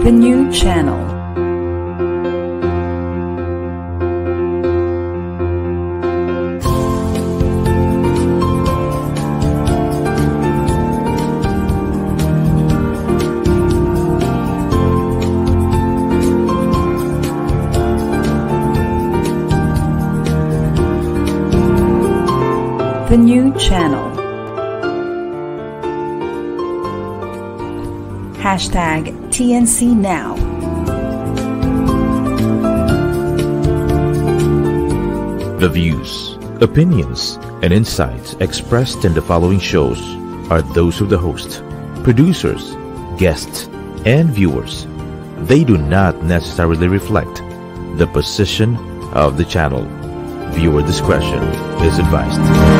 The new channel. The new channel. Hashtag TNC Now. The views, opinions, and insights expressed in the following shows are those of the host, producers, guests, and viewers. They do not necessarily reflect the position of the channel. Viewer discretion is advised.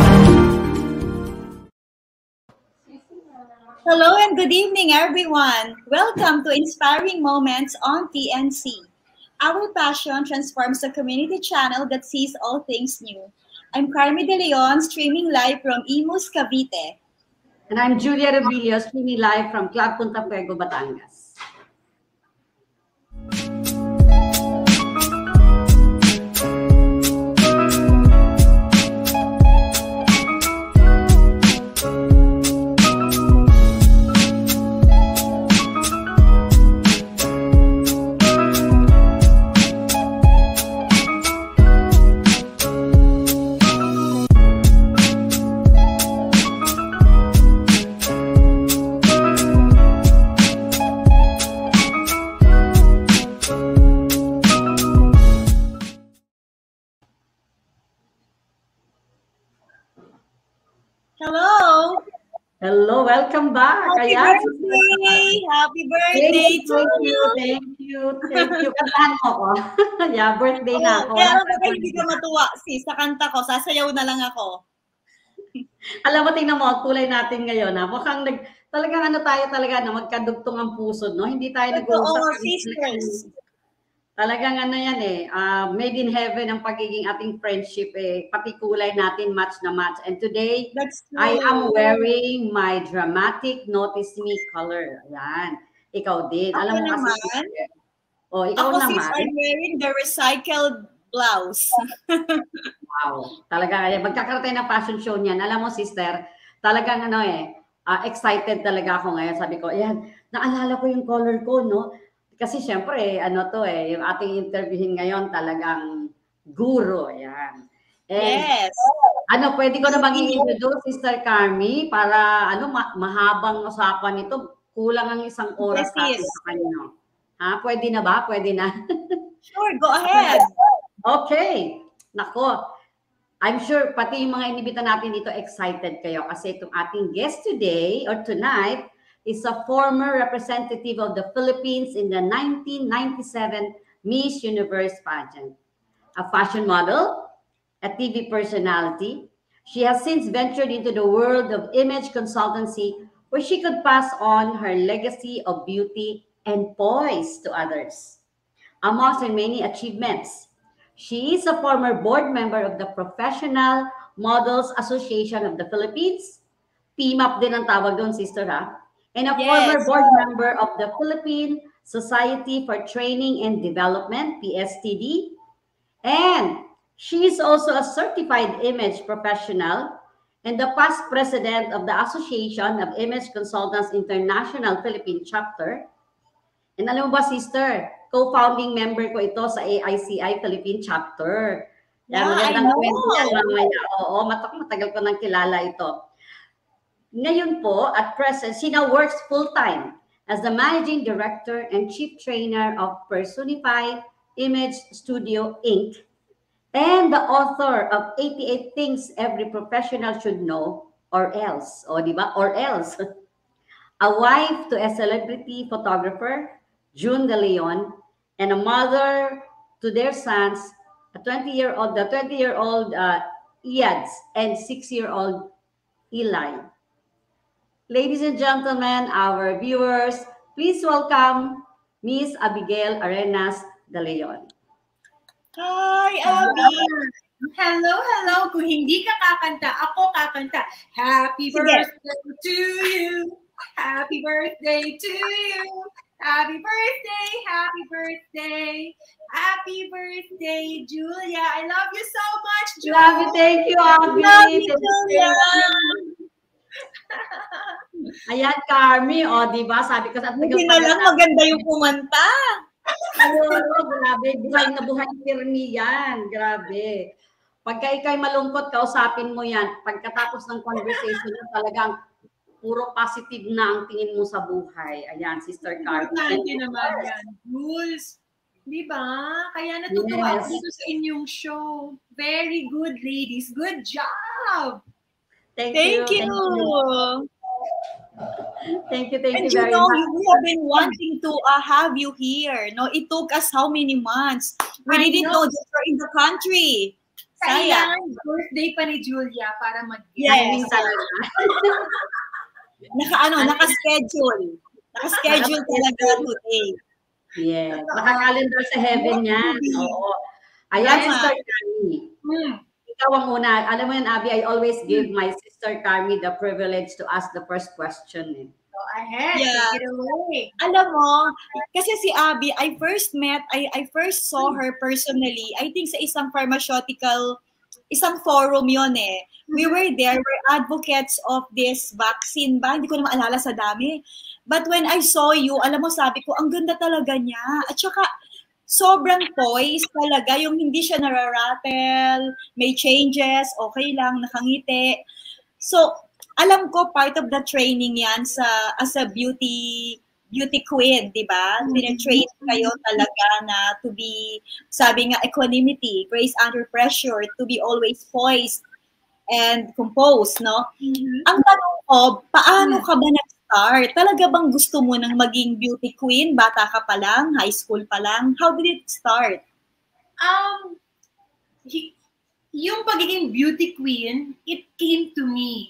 Hello and good evening, everyone. Welcome to Inspiring Moments on TNC. Our passion transforms a community channel that sees all things new. I'm Carmie De Leon, streaming live from Imus, Cavite. And I'm Julia Robillos, streaming live from Club Punta Fuego, Batangas. Hello, welcome back. Happy birthday! Happy birthday to you! Thank you. Kantahan mo ko. Yeah, birthday na ako. Pero baka hindi ka matuwa, sis. Sa kanta ko, sasayaw na lang ako. Alam mo, tingnan mo, kulay natin ngayon. Mukhang talagang ano tayo talaga na magkadugtong ang puso, no? Hindi tayo nag-uusap. Oo, sisters. Talagang ano yan made in heaven ang pagiging ating friendship pati kulay natin match na match. And today, I am wearing my dramatic Notice Me color. Ayan. Ikaw din. Alam mo kasi. Ikaw ako naman. Sis, I'm wearing the recycled blouse. Wow. Talaga, magkakaroon tayo ng fashion show niyan. Alam mo, sister, talagang excited talaga ako ngayon. Sabi ko, ayan, naalala ko yung color ko, no? Kasi syempre, yung ating interviewin ngayon talagang guru, yan. Yes. Pwede ko na bang i-introduce, Sister Carmie, para mahabang usapan ito, kulang ang isang oras natin sa kanya. Pwede na ba? Pwede na? Sure, go ahead. Okay. Nako, I'm sure pati yung mga inibita natin dito excited kayo kasi itong ating guest today or tonight is a former representative of the Philippines in the 1997 Miss Universe Pageant. A fashion model, a TV personality, she has since ventured into the world of image consultancy where she could pass on her legacy of beauty and poise to others. Amongst her many achievements, she is a former board member of the Professional Models Association of the Philippines. PMAP din ang tawag doon, sister, and a former board member of the Philippine Society for Training and Development, PSTD. And she is also a certified image professional and the past president of the Association of Image Consultants International Philippine Chapter. And alam mo ba, sister, co-founding member ko ito sa AICI Philippine Chapter. Yeah, I know. Oo, matagal ko nang kilala ito. Ngayon po, at present, she now works full-time as the Managing Director and Chief Trainer of Personi-fi Image Studio, Inc. and the author of 88 Things Every Professional Should Know or Else. O, di ba? Or else. A wife to a celebrity photographer, Jun de Leon, and a mother to their sons, the 20-year-old Ijah and 6-year-old Eli. Ladies and gentlemen, our viewers, please welcome Miss Abbygale Arenas De Leon. Hi, Abby! Hello, hello. Kung hindi ka kakanta, ako kakanta. Happy birthday to you. Happy birthday to you. Happy birthday! Happy birthday! Happy birthday, Julia! I love you so much, Julia! Love you, thank you, Abby. Love you, Julia! Ayan, Carmie, o, di ba? Sabi ko sa Hindi na lang maganda yung kumanta. Grabe, buhay na buhay Carmie yan. Grabe. Pagka ikaw'y malungkot, kausapin mo yan. Pagkatapos ng conversation, talagang puro positive na ang tingin mo sa buhay. Ayan, Sister Carmie. Importante naman yan. Rules. Di ba? Kaya natutuwa ako dito sa inyong show. Very good, ladies. Good job! Thank Thank you. you. Thank you And very much. we have been wanting to have you here. No, it took us how many months? We didn't know that you're in the country. Kailangan birthday pa ni Julia para Yes. talaga. Naka-schedule. Naka-schedule talaga today. Yes. Naka-calendar sa heaven yan. Oo. Ayan, Sister Carmie. Ikaw ang una. Alam mo yan, Abby, I always give my sister Carmie the privilege to ask the first question. Go ahead. Yeah. Take it away. Alam mo, kasi si Abby, I first saw her personally, I think sa isang pharmaceutical, isang forum yon eh. We were there, we're advocates of this vaccine ba? Hindi ko na maalala sa dami. But when I saw you, alam mo, sabi ko, ang ganda talaga niya. At saka, sobrang poise talaga, yung hindi siya nararattle, may changes, okay lang, nakangiti. So, alam ko, part of the training yan as a beauty queen, di ba? Tine-train kayo talaga na to be, sabi nga, equanimity, grace under pressure, to be always poised and composed, no? Ang tanong ko, paano ka ba nag-start? Talaga bang gusto mo nang maging beauty queen? Bata ka pa lang? High school pa lang? How did it start? Yung pagiging beauty queen, it came to me.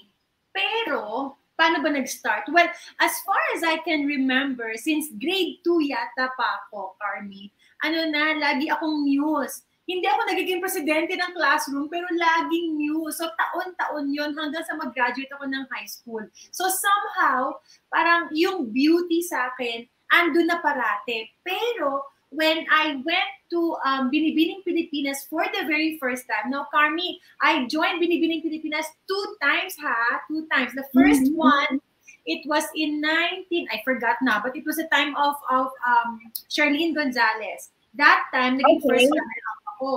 Pero, paano ba nag-start? Well, as far as I can remember, since grade 2 yata pa ako, Carmie, lagi akong muse. Hindi ako nagiging presidente ng classroom, pero laging muse. So, taon-taon yon hanggang sa mag-graduate ako ng high school. So, somehow, parang yung beauty sa akin, andun na parate. Pero, when I went to Binibining Pilipinas for the very first time. Now, Carmie, I joined Binibining Pilipinas 2 times, ha? 2 times. The first one, it was in I forgot na, but it was a time of Charlene Gonzalez. That time, naging first runner-up ako.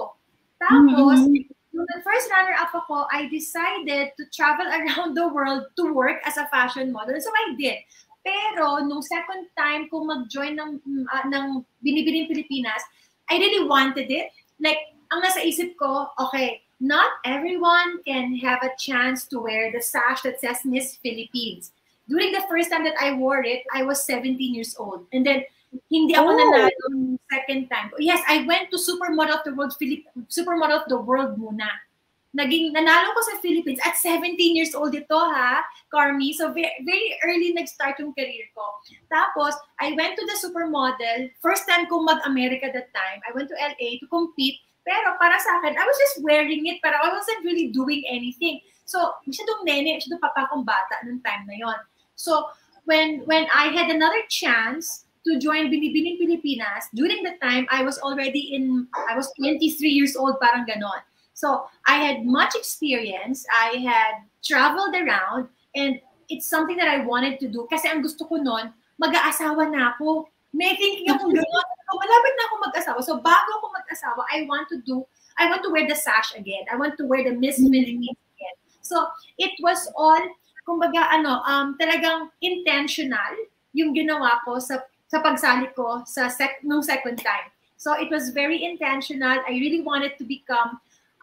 Tapos, nung first runner-up ako, I decided to travel around the world to work as a fashion model. So, I did. Pero, nung second time kung mag-join ng Binibining Pilipinas, I really wanted it. Like, ang nasa isip ko, okay, not everyone can have a chance to wear the sash that says Miss Philippines. During the first time that I wore it, I was 17 years old. And then, hindi ako nanalo second time. Yes, I went to Supermodel of the World muna. Nanalo ko sa Philippines at 17 years old ito, ha, Carmie. So, very, very early nag-start yung career ko. Tapos, I went to the Supermodel. First time kong mag-America that time. I went to LA to compete. Pero para sa akin, I was just wearing it, pero I wasn't really doing anything. So, masyadong nene, masyadong papa kong bata nung time na yon. So, when I had another chance to join Binibining Pilipinas, during the time, I was 23 years old, parang ganon. So, I had much experience. I had traveled around, and it's something that I wanted to do. Kasi ang gusto ko nun, mag-aasawa na ako. May thinking akong gano'n. Malapit na ako mag-asawa. So, bago ako mag-asawa, I want to wear the sash again. I want to wear the Miss Philippines again. So, it was all, kumbaga, talagang intentional yung ginawa ko sa pagsali ko nung second time. So, it was very intentional. I really wanted to become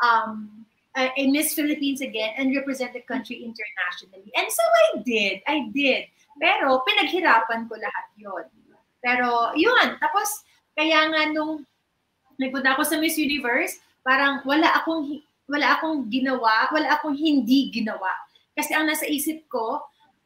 a Miss Philippines again and represent the country internationally. And so I did. Pero pinaghirapan ko lahat yon. Pero yun, tapos kaya nga nung nagpunta ako sa Miss Universe, parang wala akong ginawa, wala akong hindi ginawa. Kasi ang nasa isip ko,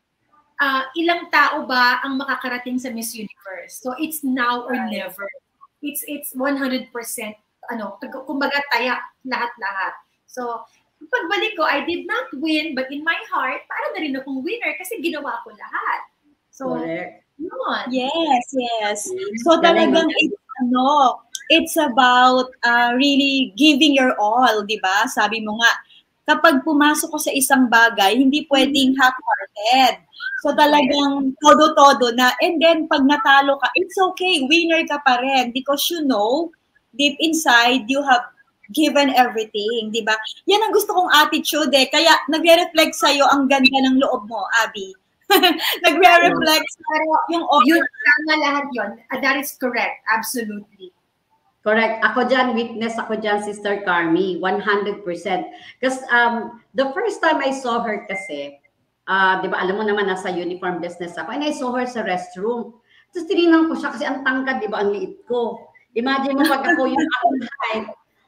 ilang tao ba ang makakarating sa Miss Universe? So it's now or never. It's 100%, kumbaga taya, lahat-lahat. So, pagbalik ko, I did not win, but in my heart, parang na rin akong winner kasi ginawa ko lahat. So, Yun. Yes, yes. So Galing, talagang galing. it's about really giving your all, 'di ba? Sabi mo nga, kapag pumasok ko sa isang bagay, hindi pwedeng half-hearted. So talagang todo-todo na, and then pag natalo ka, it's okay, winner ka pa rin because deep inside you have given everything, 'di ba? Yan ang gusto kong attitude eh. Kaya nagre-reflect sa'yo ang ganda ng loob mo, Abby. Nagre-reflect Pero yung yun, tama lahat yun. That is correct. Absolutely. Correct. Ako dyan, witness ako dyan, Sister Carmie, 100%. Because the first time I saw her kasi, di ba, alam mo naman, nasa uniform business ako, and I saw her sa restroom. Tapos tinignan ko siya kasi ang tangkad, di ba, ang liit ko. Imagine mo pag ako yung akong height,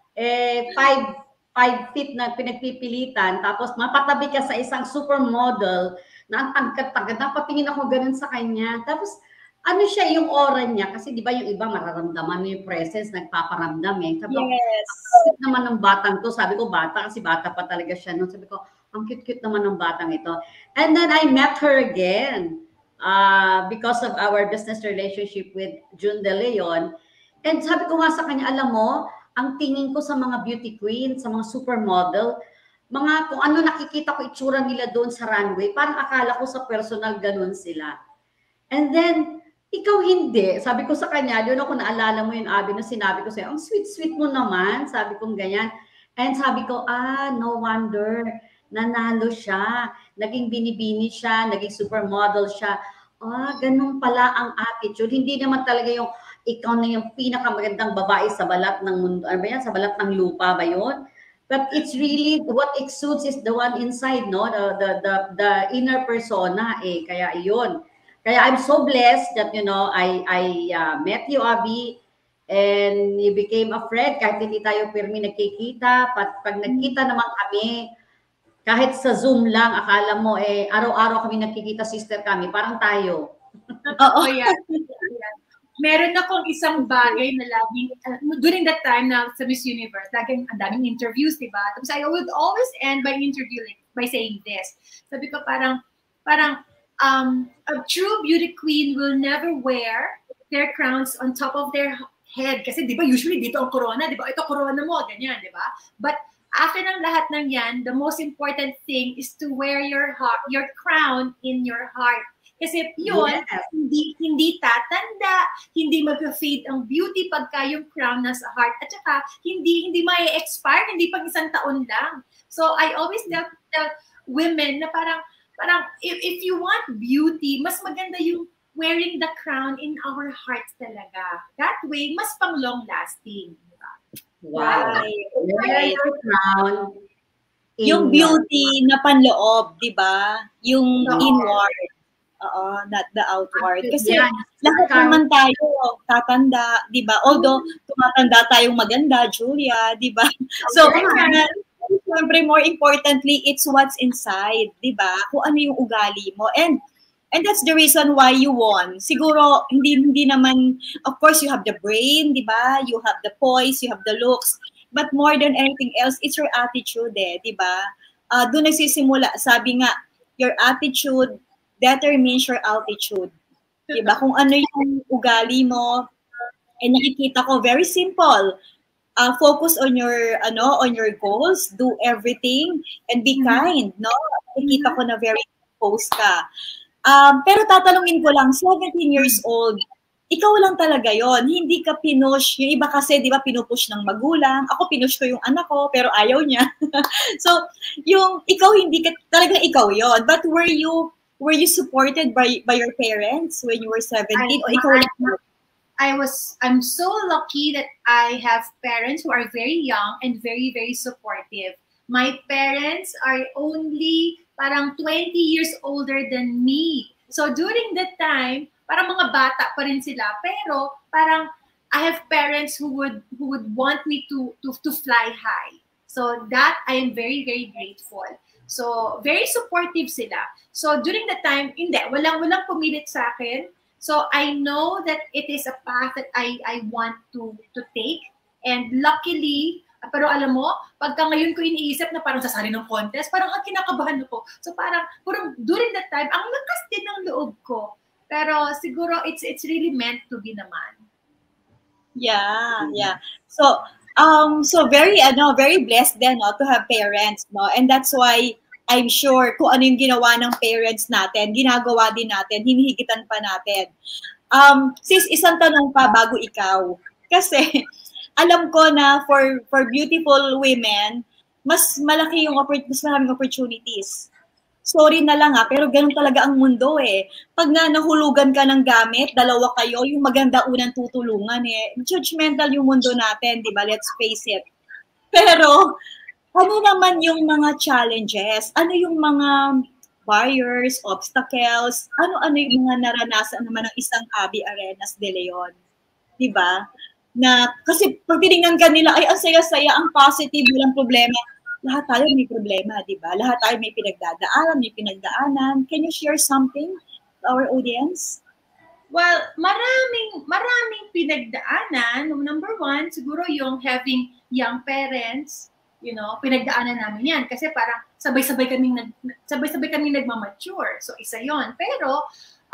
5 feet na pinagpipilitan, tapos mapatabi ka sa isang supermodel na ang tangkad-tangkad. Napatingin ako ganun sa kanya. Tapos, ano siya, yung aura niya, kasi di ba yung iba mararamdaman mo yung presence, nagpaparamdam eh. Sabi ko, Yes. ang cute naman ng batang to. Sabi ko, bata, kasi bata pa talaga siya. No? Sabi ko, ang cute-cute naman ng batang ito. And then I met her again because of our business relationship with Jun de Leon. And sabi ko nga sa kanya, alam mo, ang tingin ko sa mga beauty queen, sa mga supermodel, mga kung ano nakikita ko itsura nila doon sa runway, parang akala ko sa personal ganun sila. And then, ikaw hindi. Sabi ko sa kanya, doon ako naalala mo yung Abby na sinabi ko sa'yo, ang sweet-sweet mo naman. Sabi ko ganyan. And sabi ko, no wonder, nanalo siya. Naging binibini siya, naging supermodel siya. Ganun pala ang attitude. Hindi naman talaga yung ikaw na yung pinakamagandang babae sa balat ng mundo. Ano ba yan? Sa balat ng lupa ba yun? But it's really, what exudes is the one inside, no? The inner persona, eh. Kaya yun. Kaya I'm so blessed that, I met you, Abby, and you became a friend. Kahit hindi tayo pirmi nagkikita, pag nagkita naman kami, kahit sa Zoom lang, akala mo, araw-araw kami nagkikita, sister kami, parang tayo. Oo, yeah. Meron akong isang bagay na laging, during that time na sa Miss Universe, laging ang daming interviews, diba? Tapos I would always end by interview by saying this. Sabi ko parang, a true beauty queen will never wear their crowns on top of their head. Kasi di ba usually dito ang corona, di ba? Ito corona mo, ganyan, di ba? But after ng lahat ng yan, the most important thing is to wear your crown in your heart. Kasi yun, Yes. hindi tatanda, hindi mag-fade ang beauty pagka yung crown nasa heart. At saka, hindi ma-expire, hindi pang isang taon lang. So I always tell women na parang if you want beauty, mas maganda yung wearing the crown in our hearts talaga. That way, mas pang long-lasting. Diba? Wow. Wear your crown. Yung beauty na panloob, di ba? Yung inward. Not the outward. Kasi lahat naman tayo tatanda, di ba? Although, tumatanda tayong maganda, Julia, di ba? So, siyempre, more importantly, it's what's inside, di ba? Kung ano yung ugali mo. And that's the reason why you won. Siguro, hindi naman, of course, you have the brain, di ba? You have the poise, you have the looks. But more than anything else, it's your attitude, di ba? Doon nagsisimula, sabi nga, your attitude determines your altitude. Di ba? Kung ano yung ugali mo, nakikita ko, very simple. Focus on your goals, do everything, and be kind, no? Nakikita ko na very focused ka. Pero tatanungin ko lang, 17 years old, ikaw lang talaga yon, hindi ka pinush. Yung iba kasi, di ba, pinupush ng magulang. Ako, pinush ko yung anak ko, pero ayaw niya. So, yung ikaw, hindi ka, talagang ikaw yon. But were you supported by your parents when you were 17? O ikaw lang? I'm so lucky that I have parents who are very young and very, very supportive. My parents are only parang 20 years older than me. So during that time, parang mga bata pa rin sila, pero parang I have parents who would want me to fly high. So that I am very, very grateful. So very supportive sila. So during that time, walang pumilit sa akin. So I know that it is a path that I want to take. And luckily, pero alam mo, pagka ngayon ko iniisip na parang sasali ng contest, parang kinakabahan ako. So parang during that time, ang lakas din ng loob ko. Pero siguro it's really meant to be naman. Yeah, yeah. So, so very blessed then, no, to have parents, no? And that's why I'm sure kung ano yung ginawa ng parents natin, ginagawa din natin, hinihigitan pa natin. Sis, isang tanong pa bago ikaw. Kasi, alam ko na for beautiful women, mas maraming opportunities. Sorry na lang pero ganun talaga ang mundo eh. Pag nga nahulugan ka ng gamit, dalawa kayo, yung maganda unang tutulungan eh. Judgmental yung mundo natin, di ba? Let's face it. Pero, ano naman yung mga challenges? Ano yung mga barriers, obstacles? Ano-ano yung mga naranasan naman ng isang Abbygale Arenas De Leon? Di ba? Na, kasi pag tinignan ka nila, ay ang saya-saya, ang positive, walang problema. Lahat tayo may problema, di ba? Lahat tayo may pinagdaanan. Can you share something to our audience? Well, maraming pinagdaanan. Number one, siguro yung having young parents, pinagdaanan namin yan. Kasi parang sabay-sabay kaming nagmamature. So, isa yon. Pero,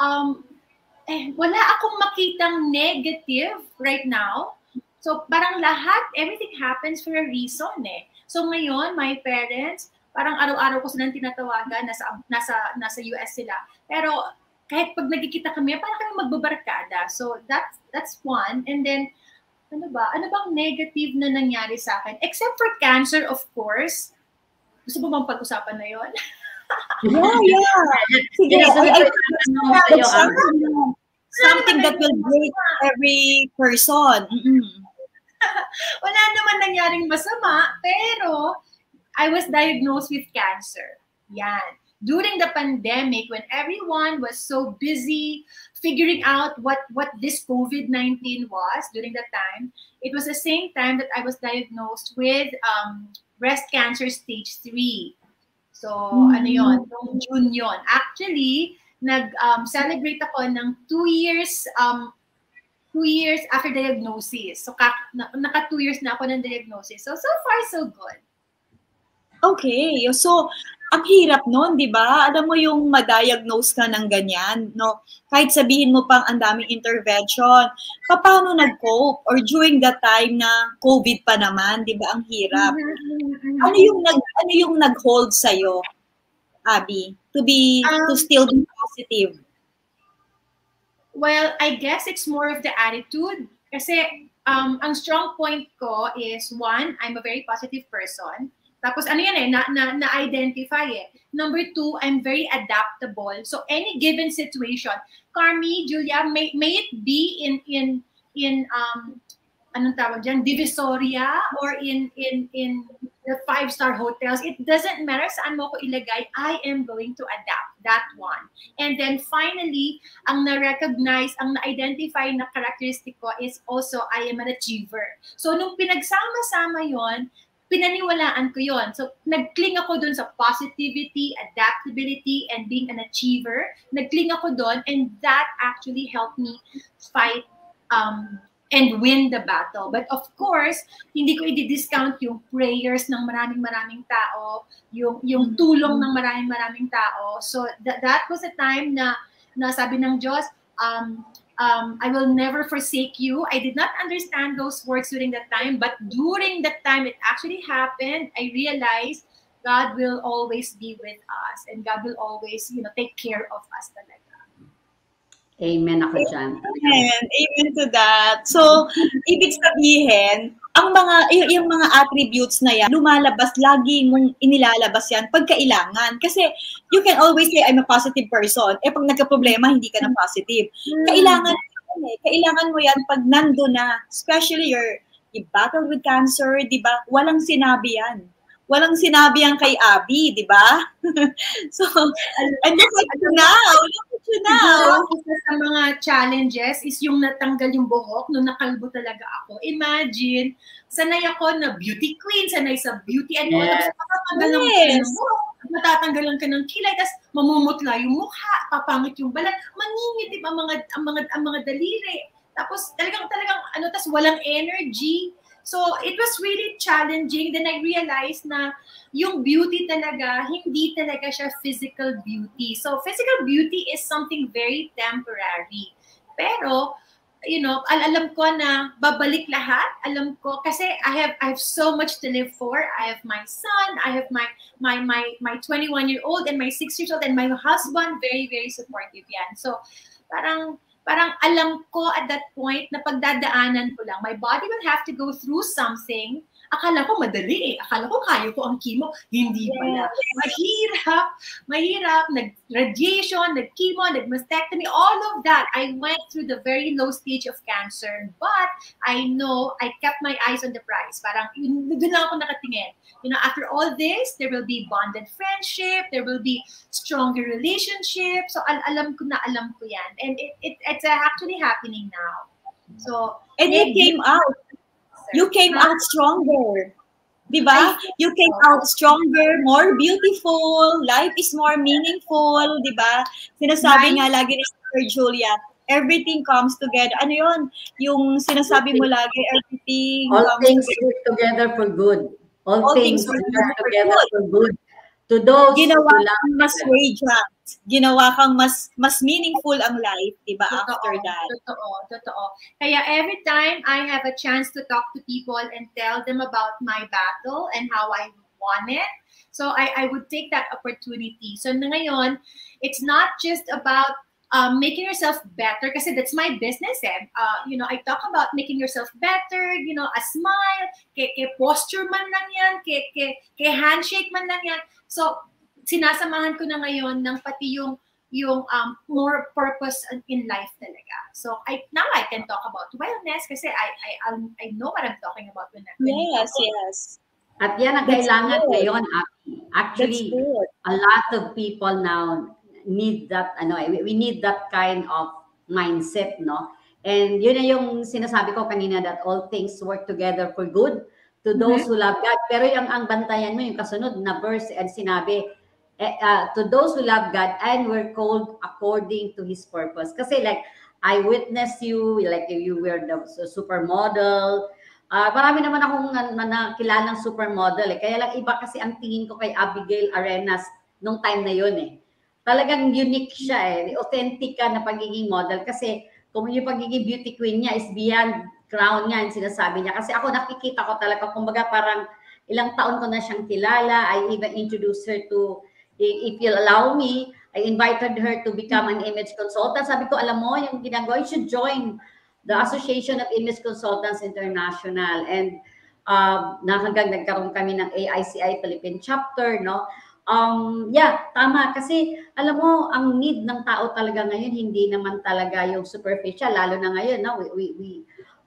wala akong makitang negative right now. So, parang everything happens for a reason eh. So ngayon, my parents, parang araw-araw ko silang tinatawagan, nasa US sila. Pero kahit pag nagkikita kami, parang kami magbabarkada. So that's one. And then, ano bang negative na nangyari sa akin? Except for cancer, of course. Gusto mo bang pag-usapan na yon? Yeah. Sige, something that will break every person. Wala naman nangyaring masama, pero I was diagnosed with cancer. Yan. During the pandemic, when everyone was so busy figuring out what this COVID-19 was during that time, it was the same time that I was diagnosed with breast cancer stage 3. So, ano yun? Noong June yun. Actually, nag-celebrate ako ng 2 years after diagnosis. So, naka 2 years na ako ng diagnosis. So far, so good. Okay. So, ang hirap nun, di ba? Alam mo yung ma-diagnose ka ng ganyan, no? Kahit sabihin mo pang ang daming intervention, paano nag-cope? Or during that time na COVID pa naman, di ba? Ang hirap. Ano yung nag-hold sa'yo, Abby, to still be positive? Well, I guess it's more of the attitude. Kasi ang strong point ko is, one, I'm a very positive person. Tapos ano yan na-identify eh. Number 2, I'm very adaptable. So any given situation, Carmie, Julia, may it be in anong tawag dyan, Divisoria or in the 5-star hotels, it doesn't matter saan mo ko ilagay, I am going to adapt that one. And then finally, ang na-recognize, ang na-identify na characteristic ko is also I am an achiever. So nung pinagsama-sama yon, pinaniwalaan ko yon. So nag-cling ako dun sa positivity, adaptability, and being an achiever. Nag-cling ako dun, and that actually helped me fight and win the battle. But of course, hindi ko i-discount yung prayers ng maraming tao, yung tulong ng maraming tao. So that was a time na sabi ng Diyos, I will never forsake you. I did not understand those words during that time, but during that time it actually happened. I realized God will always be with us, and God will always, take care of us talaga. Amen ako dyan. Amen to that. So, ibig sabihin, yung mga attributes na yan, lumalabas, lagi mong inilalabas yan pag kailangan. Kasi, you can always say, I'm a positive person. Pag nagka-problema, hindi ka na positive. Kailangan mo yan pag nando na. Especially, you battle with cancer, di ba? Walang sinabi yan. Walang sinabi yan kay Abby, di ba? So, and look at you now. Isa sa mga challenges is yung natanggal yung buhok nung nakalbo talaga ako. Imagine, sanay ako na beauty queen, sanay sa beauty and all. Tapos matatanggalan ka ng buhok, matatanggalan ka ng kilay, tapos mamumutla yung mukha, papangit yung balat, mangingitim ang mga daliri. Tapos talagang tapos walang energy. So it was really challenging. Then I realized na yung beauty talaga, hindi talaga siya physical beauty. So physical beauty is something very temporary. Pero you know, alam ko na babalik lahat. Alam ko kasi I have so much to live for. I have my son, I have my 21-year-old and my 6-year-old and my husband, very very supportive yan. So parang alam ko at that point na pagdadaanan ko lang. My body will have to go through something. Akala ko madali eh. Akala ko kaya ko ang chemo. Hindi pala. Mahirap. Nag-radiation, nag-chemo, nag-mastectomy, all of that. I went through the very low stage of cancer. But I know I kept my eyes on the prize. Parang doon lang ako nakatingin. You know, after all this, there will be bonded friendship. There will be stronger relationship. So alam ko yan. And it's actually happening now. So, and you came out. You came out stronger. Diba? You came out stronger, more beautiful, life is more meaningful, diba? Sinasabi nga lagi ni Sister Julia, everything comes together. Ano yun? Yung sinasabi mo lagi, everything all comes things together. work together for good. All things work together for good. To those ginawa who kang mas radiant, ginawa kang mas meaningful ang life, diba, after that. Totoo. Kaya every time I have a chance to talk to people and tell them about my battle and how I won it, so I would take that opportunity. So ngayon, it's not just about making yourself better, kasi that's my business eh. You know, I talk about making yourself better, you know, a smile, ke posture man lang yan, ke handshake man lang yan. So, sinasamahan ko na ngayon ng pati yung more purpose in life talaga. So, now I can talk about wellness kasi I know what I'm talking about when Yes. At yan ang kailangan ngayon. Actually, a lot of people now need that, we need that kind of mindset, no? And yun na yung sinasabi ko kanina, that all things work together for good to those who love God. Pero yung ang bantayan mo, yung kasunod na verse, and sinabi, to those who love God and were called according to His purpose. Kasi like, I witnessed you, like you were the supermodel. Marami naman akong nakilalang supermodel eh. Kaya lang iba kasi ang tingin ko kay Abbygale Arenas nung time na yun eh. Talagang unique siya eh. Authentic ka na pagiging model. Kasi kung yung pagiging beauty queen niya is beyond crown niya, yung sinasabi niya. Kasi ako nakikita ko talaga, kumbaga parang ilang taon ko na siyang kilala. I even introduced her to, if you'll allow me, I invited her to become an image consultant. Sabi ko, alam mo, yung ginagawa, you should join the Association of Image Consultants International. And hanggang nagkaroon kami ng AICI Philippine chapter, no? Yeah, tama. Kasi, alam mo, ang need ng tao talaga ngayon, hindi naman talaga yung superficial, lalo na ngayon, no? We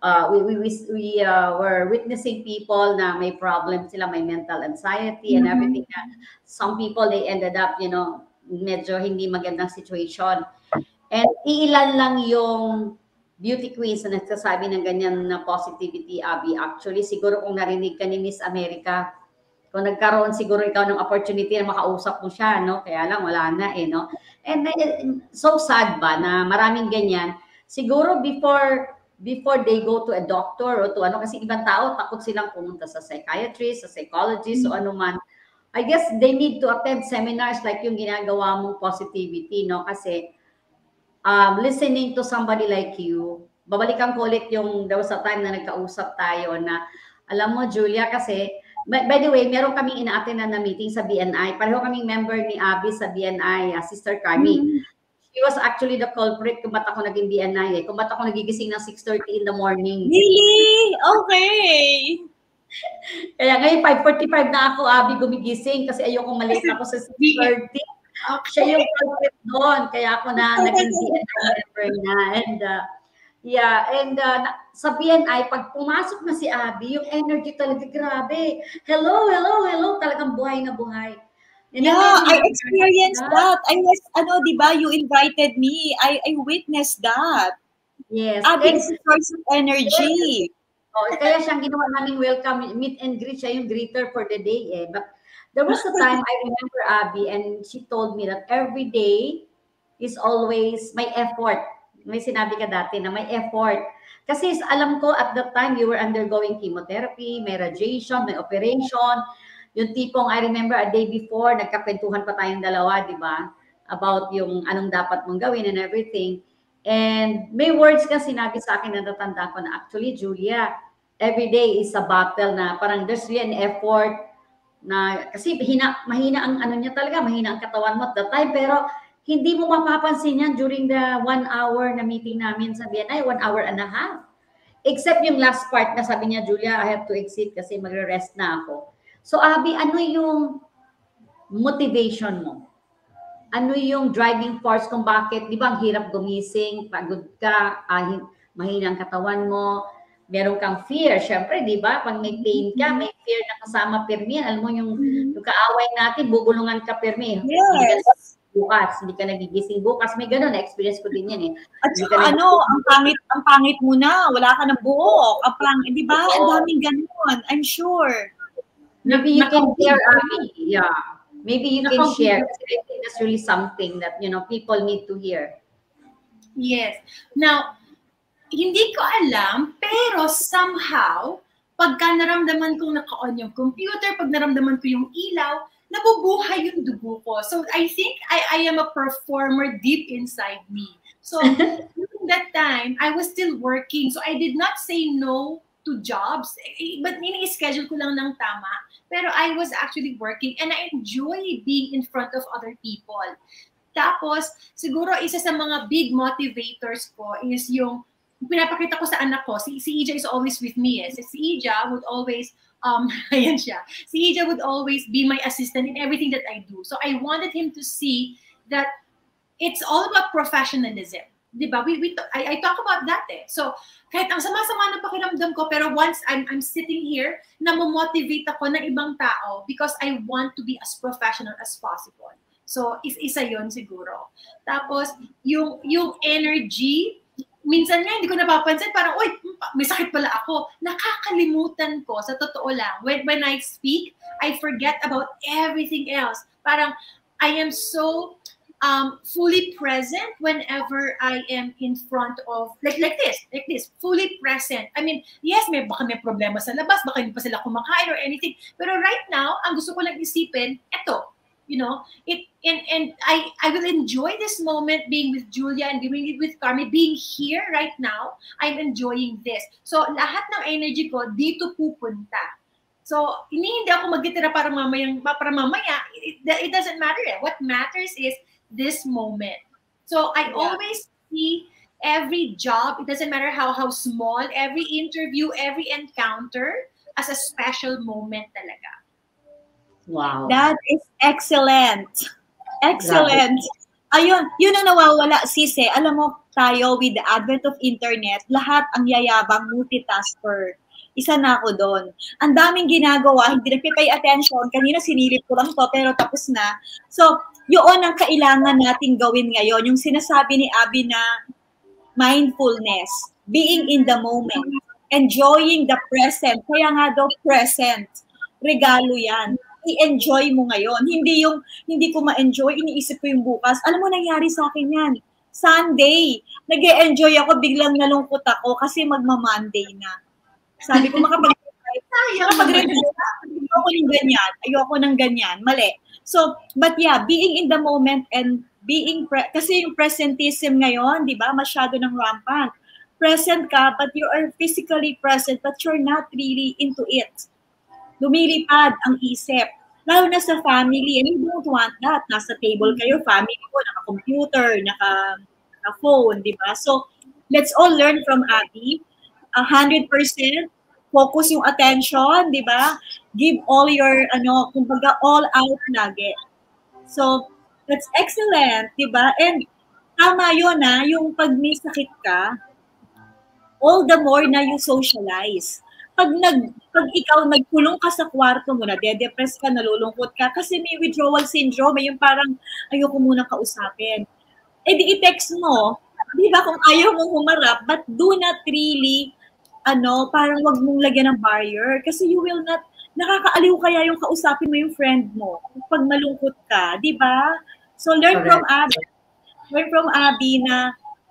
were witnessing people na may problem sila, may mental anxiety and everything. Some people, they ended up, you know, medyo hindi magandang situation. And iilan lang yung beauty queens na nagsasabi ng ganyan na positivity, Abby. Actually, siguro kung narinig ka ni Miss America, kung nagkaroon siguro ikaw ng opportunity na makausap mo siya, no? Kaya lang, wala na eh, no? And so sad ba na maraming ganyan. Siguro before they go to a doctor o to ano, kasi ibang tao, takot silang pumunta sa psychiatrist, sa psychologist, o ano man. I guess they need to attend seminars like yung ginagawa mong positivity, no? Kasi listening to somebody like you, babalikan ko ulit yung, there was a time na nagkausap tayo na, alam mo, Julia, kasi, by the way, meron kaming ina-attend na meeting sa BNI. Pareho kaming member ni Abby sa BNI, Sister Carmie. She was actually the culprit kung ba't ako naging BNI eh. Kung ba't ako nagigising ng 6:30 in the morning. Really? Okay. Kaya ngayon, 5:45 na ako, Abby, gumigising kasi ayoko malate ako sa 6:30. Siya yung culprit doon. Kaya ako na naging BNI member na. And sa BNI, pag pumasok na si Abby, yung energy talaga grabe. Hello, talagang buhay na buhay. Yeah, I experienced that. I was, diba, you invited me. I witnessed that. Yes. Abby is a source of energy. Kaya siyang ginawa namin welcome, meet and greet, siya yung greeter for the day eh. But there was a time I remember Abby, and she told me that every day is always my effort. May sinabi ka dati na may effort. Kasi alam ko at that time you were undergoing chemotherapy, may radiation, may operation. Yung tipong I remember a day before, nagkakwentuhan pa tayong dalawa, di ba? About yung anong dapat mong gawin and everything. And may words ka sinabi sa akin na natanda ko na actually, Julia, every day is a battle na parang there's really an effort na kasi mahina ang ano niya talaga, mahina ang katawan mo at that time, pero hindi mo mapapansin yan during the 1 hour na meeting namin sa BNI, 1 hour and a half. Except yung last part na sabi niya, Julia, I have to exit kasi magre-rest na ako. So, Abby, ano yung motivation mo? Ano yung driving force kung bakit, di ba, ang hirap gumising, pagod ka, mahina ang katawan mo, meron kang fear, syempre, di ba? Pag may pain ka, may fear na kasama pirmi. Alam mo, yung kaaway natin, bubulungan ka pirmi. Yes. Bukas, hindi ka nagigising bukas. May ganun, na-experience ko din yan eh. At saka ang pangit mo na, wala ka ng buhok. Ang pangit, di ba? Ang daming ganun, I'm sure. Maybe you can share, Abby. Yeah. Maybe you can share. I think that's really something that, you know, people need to hear. Yes. Now, hindi ko alam, pero somehow, pagka naramdaman kong naka-on yung computer, pag naramdaman ko yung ilaw, nabubuhay yung dugo ko. So, I think I am a performer deep inside me. So, during that time, I was still working. So, I did not say no to jobs. But ini-schedule ko lang ng tama. Pero I was actually working and I enjoy being in front of other people. Tapos, siguro isa sa mga big motivators ko is yung pinapakita ko sa anak ko, si Ijah is always with me. Eh. Si Ijah would always, ayan siya. Si Ijah would always be my assistant in everything that I do. So I wanted him to see that it's all about professionalism. Diba? I talk about that eh. So, kahit ang sama-sama ng pakiramdam ko, pero once I'm sitting here, namomotivate ako ng ibang tao because I want to be as professional as possible. So, isa yon siguro. Tapos, yung energy, minsan nga, hindi ko napapansin, parang, uy, may sakit pala ako. Nakakalimutan ko, sa totoo lang. When I speak, I forget about everything else. Parang, I am so fully present whenever I am in front of, like this, fully present. I mean, yes, baka may problema sa labas, baka hindi pa sila kumakain or anything. Pero right now, ang gusto ko lang isipin, eto, you know, and I will enjoy this moment being with Julia and being with Carmie, being here right now. I'm enjoying this. So, lahat ng energy ko dito pupunta. So, hindi ako magtitira para mamaya. It doesn't matter. Eh. What matters is this moment. So, I always see every job, it doesn't matter how small, every interview, every encounter as a special moment talaga. Wow. That is excellent. Excellent. Ayun, yun ang nawawala, Sise. Alam mo, tayo with the advent of internet, lahat ang yayabang multitasker. Isa na ako doon. Ang daming ginagawa, hindi nagpipay attention. Kanina sinilip ko lang to, pero tapos na. So, yun ang kailangan nating gawin ngayon. Yung sinasabi ni Abby na mindfulness, being in the moment, enjoying the present. Kaya nga daw present. Regalo yan. I-enjoy mo ngayon. Hindi ko ma-enjoy, iniisip ko yung bukas. Alam mo, nangyari sa akin yan. Sunday, nag-e-enjoy ako, biglang nalungkot ako kasi magma-Monday na. Sabi ko, ayoko ng ganyan. Mali. So, but yeah, being in the moment and being, kasi yung presentism ngayon, di ba, masyado ng rampant. Present ka, but you are physically present, but you're not really into it. Lumilipad ang isip. Lalo na sa family, and you don't want that. Nasa table kayo, family ko, naka-computer, naka-phone, di ba? So, let's all learn from Abby. 100%, focus yung attention, di ba? Give all your, kumbaga, all out lagi. So, that's excellent, di ba? And tama yun yung pag may sakit ka, all the more na you socialize. Pag ikaw nagkulong ka sa kwarto mo, nade-depress ka, nalulungkot ka, kasi may withdrawal syndrome, yung parang ayoko munang kausapin. Eh di i-text mo, di ba, kung ayaw mong humarap, but do not really, parang wag mong lagyan ng barrier, kasi you will not, nakakaaliw kaya yung kausapin mo yung friend mo pag malungkot ka, di ba? So learn from Abby na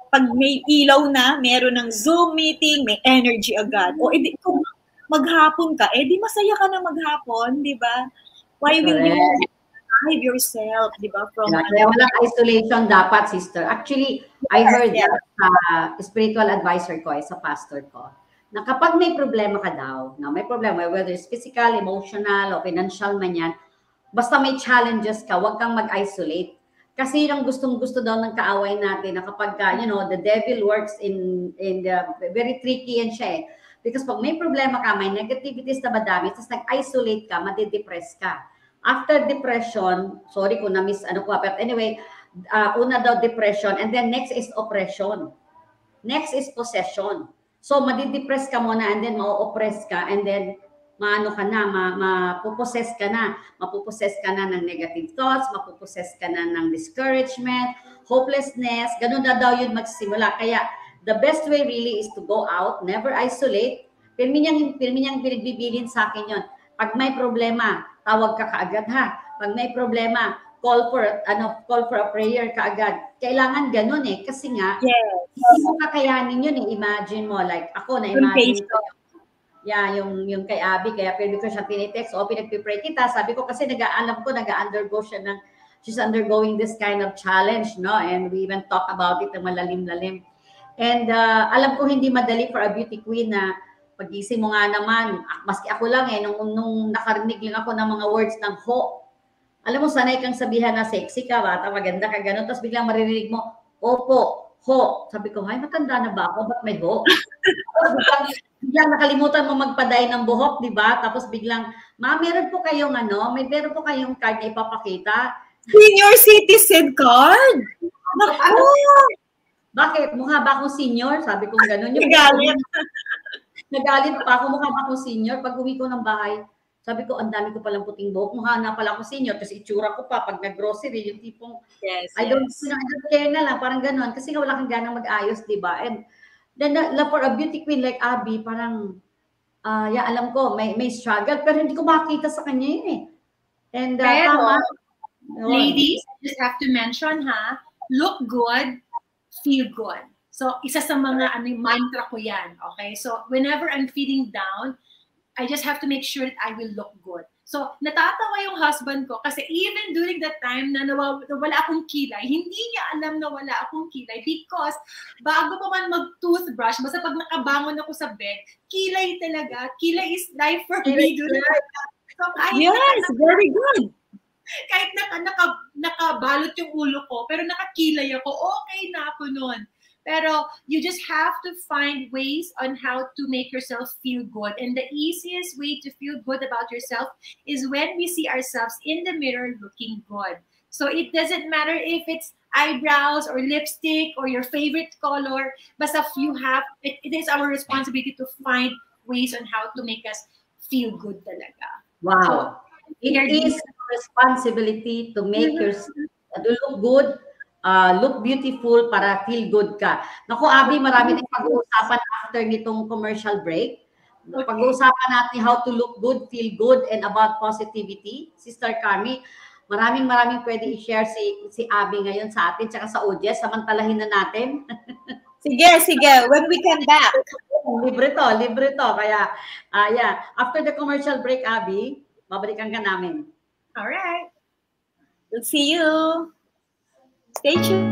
pag may ilaw na, meron ng Zoom meeting, may energy agad. O edi, kung maghapon ka, edi masaya ka na maghapon, di ba? Why will you deprive yourself, di ba? Kaya walang isolation dapat, sister. Actually, I heard that spiritual advisor ko, sa pastor ko, na kapag may problema ka daw, may problema, whether it's physical, emotional, o financial man yan, basta may challenges ka, huwag kang mag-isolate. Kasi yung gustong-gusto daw ng kaaway natin na kapag, the devil works in the very tricky yan siya eh. Because pag may problema ka, may negativities na madami, tapos nag-isolate ka, madidepress ka. After depression, sorry kung na-miss but anyway, una daw depression, and then next is oppression. Next is possession. So, madidepress ka muna, and then ma-oppress ka, and then mapupossess ka na. Mapupossess ka na ng negative thoughts, mapupossess ka na ng discouragement, hopelessness, ganun na daw yun magsisimula. Kaya, the best way really is to go out, never isolate. Pirmi niyang pinagbibilin sa akin yun. Pag may problema, tawag ka kaagad ha. Pag may problema, call for a prayer kaagad. Kailangan ganun eh. Kasi nga, hindi mo kakayanin yun eh. Imagine mo, like ako na-imagine ko. Yeah, yung kay Abby, kaya pwede ko siya tinitext, pinagpipray kita. Sabi ko kasi nag-undergo siya she's undergoing this kind of challenge, no? And we even talk about it ng malalim-lalim. And alam ko hindi madali for a beauty queen na pagising mo nga naman, maski ako lang nung nakarinig lang ako ng mga words ng ho. Alam mo, sanay kang sabihan na sexy ka, bata, maganda ka, gano'n. Tapos biglang maririnig mo, opo, ho. Sabi ko, ay, matanda na ba ako? Ba't may ho? Biglang nakalimutan mo magpaday ng buhok, di ba? Tapos biglang, meron po kayong meron po kayong card na ipapakita. Senior citizen card? Naku! Bakit? Mukha ba akong senior? Sabi ko gano'n. Nagalit pa ako, mukha ba akong senior? Pag uwi ko ng bahay, sabi ko, ang dami ko palang puting buhok. Mukha na pala akong senior kasi itsura ko pa pag nag-grocery, yung tipong, I don't care na lang, parang gano'n. Kasi nga wala kang ganang mag-ayos, di ba? And then, for a beauty queen like Abby, parang, alam ko, may struggle, pero hindi ko makita sa kanya yun eh. And, pero, ladies, just have to mention, look good, feel good. So, isa sa mga mantra ko yan, okay? So, whenever I'm feeling down, I just have to make sure that I will look good. So, natatawa yung husband ko kasi even during that time na wala akong kilay, hindi niya alam na wala akong kilay because bago pa man mag-toothbrush, basta pag nakabangon ako sa bed, kilay talaga. Kilay is life for me. So, yes, very good. Kahit nakabalot yung ulo ko, pero nakakilay ako, okay na ako nun. Pero you just have to find ways on how to make yourself feel good. And the easiest way to feel good about yourself is when we see ourselves in the mirror looking good. So it doesn't matter if it's eyebrows or lipstick or your favorite color, basta it is our responsibility to find ways on how to make us feel good talaga. Wow. It is a responsibility to make yourself look good, look beautiful para feel good ka. Naku, Abby, marami din pag-uusapan after nitong commercial break. Okay. Pag-uusapan natin how to look good, feel good, and about positivity. Sister Carmie, maraming pwede i-share si Abby ngayon sa atin, tsaka sa audience. Samantalahin na natin. Sige. When we come back. Libre to. Kaya, after the commercial break, Abby, babalikan ka namin. All right. We'll see you. Stay tuned.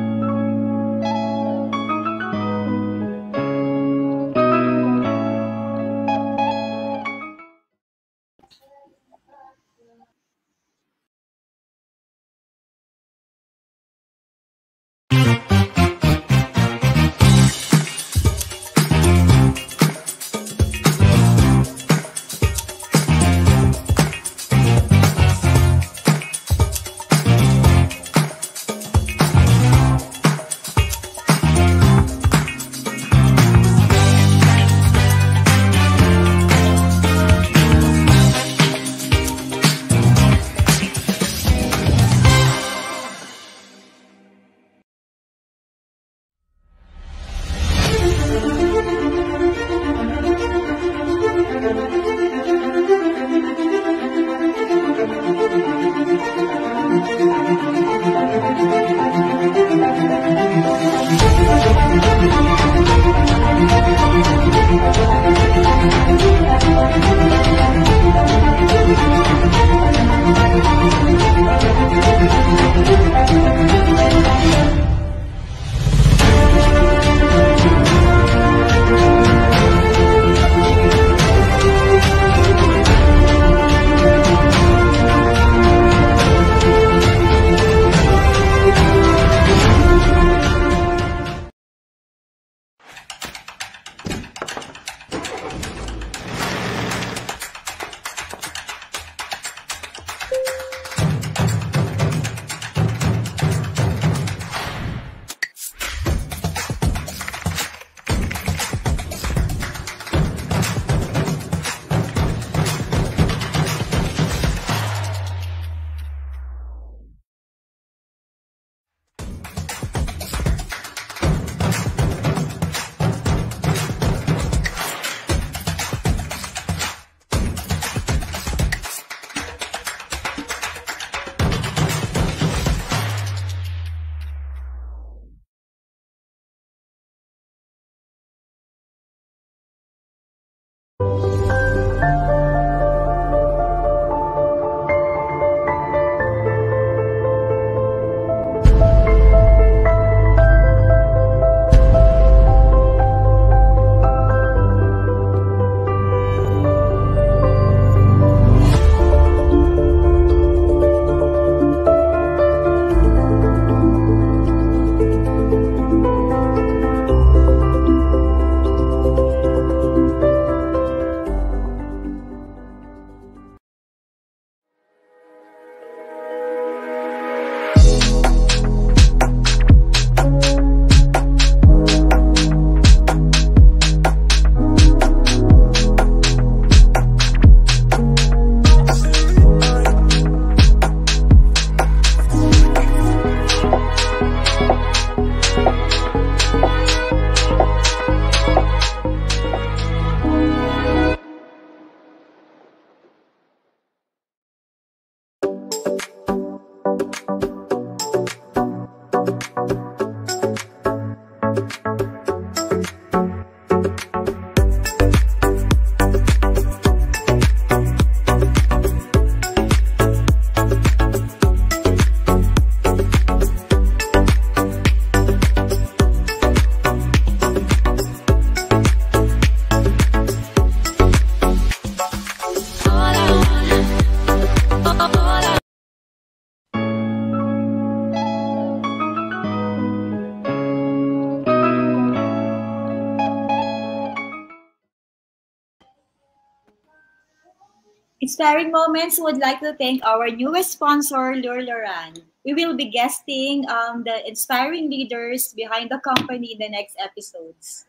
Inspiring Moments would like to thank our newest sponsor, Lurluran. We will be guesting the inspiring leaders behind the company in the next episodes.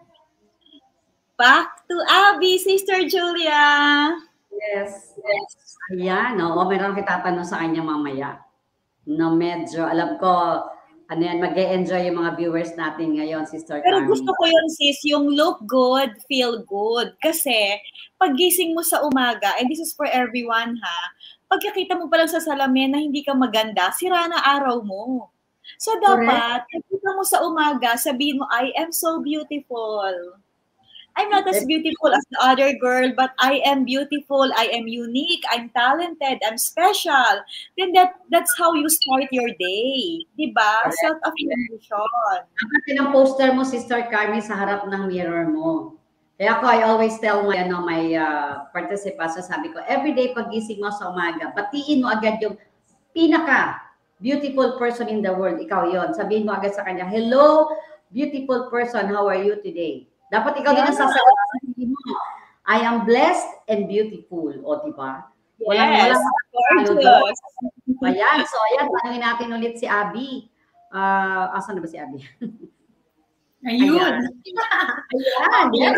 Back to Abby, Sister Julia. Yes. Ayan, oo, meron kita tanong sa kanya mamaya. No, medyo, alam ko, ano yan, mag-e-enjoy yung mga viewers natin ngayon, Sister Pero Carmie. gusto ko yun, sis, yung look good, feel good. Kasi, paggising mo sa umaga, and this is for everyone ha, pagkakita mo pa lang sa salamin na hindi ka maganda, sira na araw mo. So, dapat, pagkita mo sa umaga, sabihin mo, I am so beautiful. I'm not as beautiful as the other girl, but I am beautiful, I am unique, I'm talented, I'm special. Then that's how you start your day. Diba? Self-affirmation. Dapat yun ang poster mo, Sister Carmie, sa harap ng mirror mo. Kaya ako, I always tell my participants, sabi ko, everyday paggising mo sa umaga, batiin mo agad yung pinaka-beautiful person in the world. Ikaw yon. Sabihin mo agad sa kanya, hello, beautiful person, how are you today? Dapat ikaw din ang sasagot sa sarili mo. I am blessed and beautiful. O, diba? Yes. Ayan. So, ayan. Tanungin natin ulit si Abby. Asan na ba si Abby? Ayun. Ayan.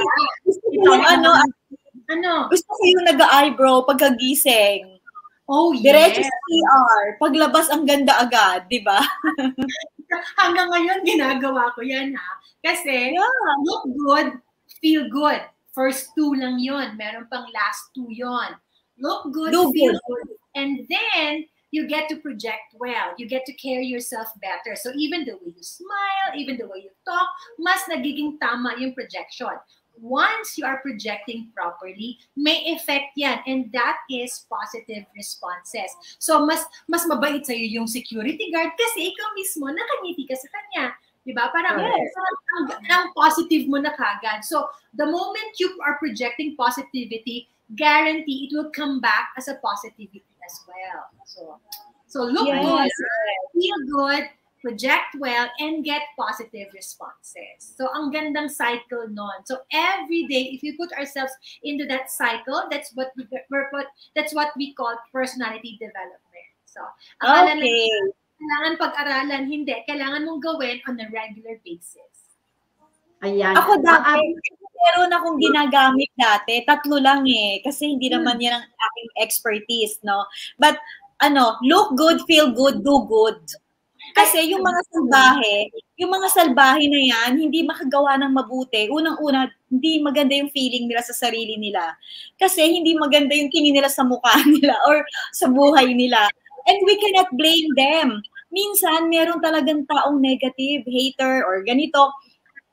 Gusto ko yung nag-eyebrow pagkagising. Oh, yes. Diretso sa CR. Paglabas ang ganda agad, di ba? Hanggang ngayon, ginagawa ko yan, ha? Kasi, look good, feel good. First two lang yon. Meron pang last two yon. Look good, feel good. And then, you get to project well. You get to carry yourself better. So, even the way you smile, even the way you talk, mas nagiging tama yung projection. Once you are projecting properly, may effect yan. And that is positive responses. So, mas mabait sa'yo yung security guard kasi ikaw mismo nakangiti ka sa kanya. Diba? Parang ang positive mo na kagad. So, the moment you are projecting positivity, guarantee it will come back as a positivity as well. So look good, feel good, project well, and get positive responses. So, ang gandang cycle nun. So, every day, if we put ourselves into that cycle, that's what we call personality development. So, akala na kailangan pag-aralan, hindi. Kailangan mong gawin on a regular basis. Ayan. Ako dati, meron akong ginagamit dati. 3 lang eh. Kasi hindi naman yan ang aking expertise, no? But, look good, feel good, do good. Kasi yung mga salbahe na yan, hindi makagawa ng mabuti. Unang-una, hindi maganda yung feeling nila sa sarili nila. Kasi hindi maganda yung tingin nila sa mukha nila or sa buhay nila. And we cannot blame them. Minsan, meron talagang taong negative, hater, or ganito.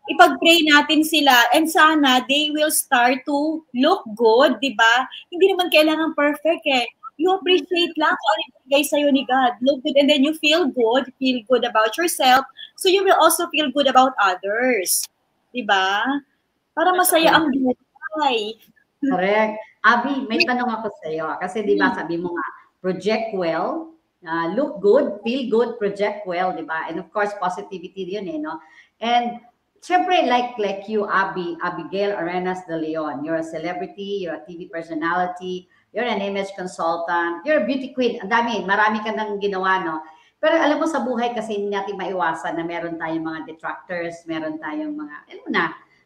ipag-pray natin sila and sana they will start to look good, di ba? Hindi naman kailangan perfect eh. You appreciate lang kung ano ibigay sa'yo ni God. Look good and then you feel good about yourself, so you will also feel good about others. Di ba? Para masaya ang buhay. Correct. Abby, may tanong ako sa iyo. Kasi di ba sabi mo nga, project well, look good, feel good, project well, di ba? And of course, positivity yun eh, no? And syempre, like you, Abbygale Arenas De Leon, you're a celebrity, you're a TV personality, you're an image consultant, you're a beauty queen. Ang dami, marami ka nang ginawa, no? Pero alam mo sa buhay kasi hindi natin maiwasan na meron tayong mga detractors, meron tayong mga, alam mo na,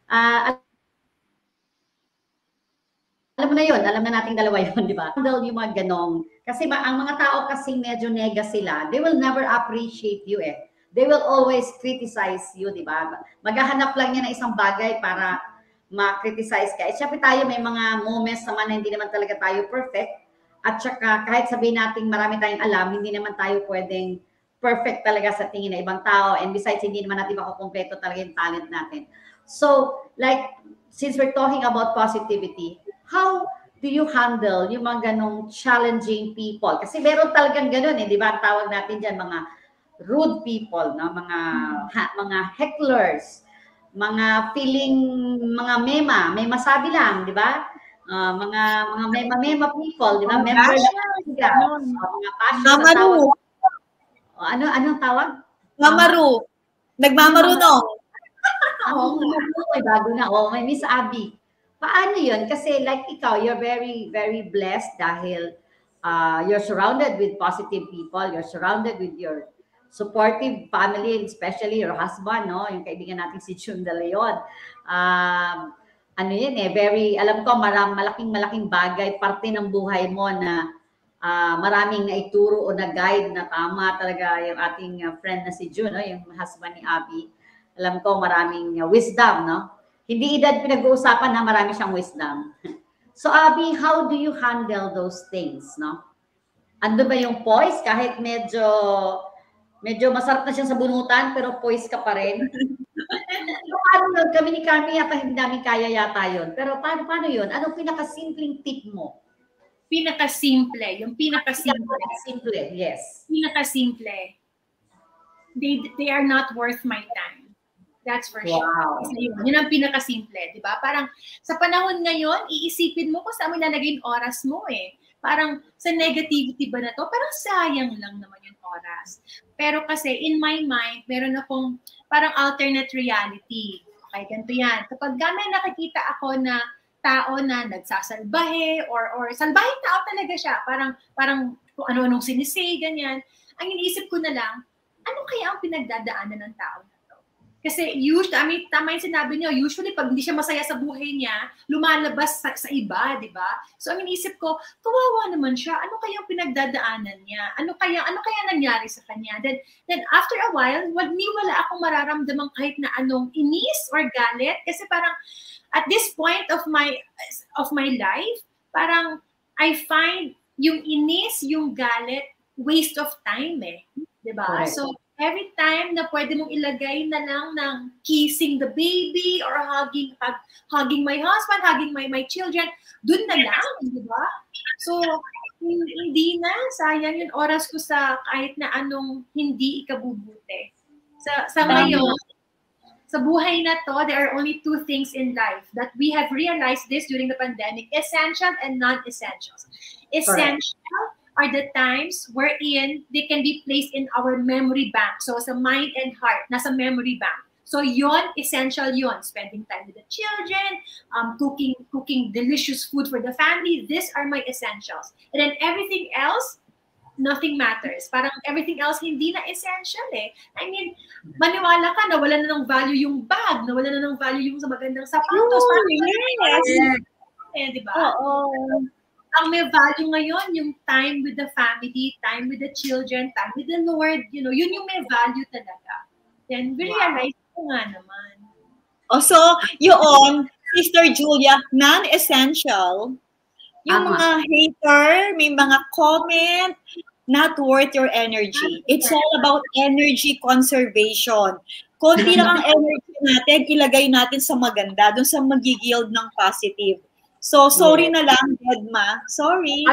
alam mo na yun, alam na nating dalawa yun, di ba? Handle yung mga ganong, kasi ang mga tao kasing medyo nega sila, they will never appreciate you eh. They will always criticize you, di ba? Maghahanap lang niya ng isang bagay para ma-criticize ka. Eh, syempre tayo may mga moments naman na hindi naman talaga tayo perfect. At saka kahit sabihin natin marami tayong alam, hindi naman tayo pwedeng perfect talaga sa tingin ng ibang tao. And besides, hindi naman natin makukumpleto talaga yung talent natin. So, like, since we're talking about positivity, how do you handle yung mga ganong challenging people? Kasi meron talagang ganon eh, di ba? Ang tawag natin dyan, mga rude people, no? Mga hecklers, mga feeling, mga may masabi lang, di ba? Mga mema people, di ba? Member mga passion. Anong tawag? Mamaru. Nagmamaru no? May bago na. May Miss Abby. Paano yun? Kasi like ikaw, you're very, very blessed dahil you're surrounded with positive people. You're surrounded with your supportive family, especially your husband, no? Yung kaibigan natin si Jun de Leon. Ano yun eh, very, alam ko, malaking bagay, parte ng buhay mo na maraming naituro o na-guide na tama talaga yung ating friend na si Jun, no? Yung husband ni Abby. Alam ko, maraming wisdom, no? Hindi edad pinag-uusapan na marami siyang wisdom. So, Abby, how do you handle those things, no? Ando ba yung poise? Kahit medyo masarap na siya sa bunutan, pero poise ka pa rin. Paano yun? Kami ni Carmie yata, hindi namin kaya yata yun. Pero paano yun? Anong pinakasimpleng tip mo? Pinakasimple. Yung pinakasimple. Simple, yes. Pinakasimple. They are not worth my time. That's for sure. Wow. Yun ang pinakasimple, di ba? Parang sa panahon ngayon, iisipin mo kung saan mo ilalagay yung oras mo eh. Parang sa negativity ba na to? Parang sayang lang naman yung oras. Pero kasi in my mind, meron akong parang alternate reality. Okay, ganito yan. Kapag may nakikita ako na tao na nagsasalbahe or salbahing tao talaga siya, parang kung ano-anong sinisay, ganyan. Ang iniisip ko na lang, ano kaya ang pinagdadaanan ng tao? Kasi usually, tama yung sinabi niyo, usually pag hindi siya masaya sa buhay niya, lumalabas sa iba, di ba? So ang iniisip ko, kawawa naman siya. Ano kayang pinagdadaanan niya? Ano kaya nangyari sa kanya? Then after a while, wala akong mararamdaman kahit na anong inis or galit. Kasi parang at this point of my life, parang I find yung inis, yung galit, waste of time eh. Di ba? So every time na pwede mong ilagay na lang ng kissing the baby or hugging my husband, hugging my children, dun na lang, di ba? So, hindi na, sayang yung oras ko sa kahit na anong hindi ikabubuti. Sa ngayon, sa buhay na to, there are only two things in life that we have realized this during the pandemic, essential and non-essentials. Essential are the times wherein they can be placed in our memory bank. So sa mind and heart, nasa memory bank. So yon, essential yon. Spending time with the children, cooking delicious food for the family. These are my essentials. And then everything else, nothing matters. Parang everything else hindi na essential eh. I mean, maniwala ka na wala na ng value yung bag, na wala na ng value yung sa magandang sapatos. Di ba? Ang may value ngayon, yung time with the family, time with the children, time with the Lord, yun yung may value talaga. Then, we realize ko nga naman. So, yun, Sister Julia, non-essential. Yung mga hater, may mga comment, not worth your energy. It's all about energy conservation. Konti lang ang energy natin, ilagay natin sa maganda, dun sa mag-yield ng positive. So, sorry na lang, Dedma. Sorry.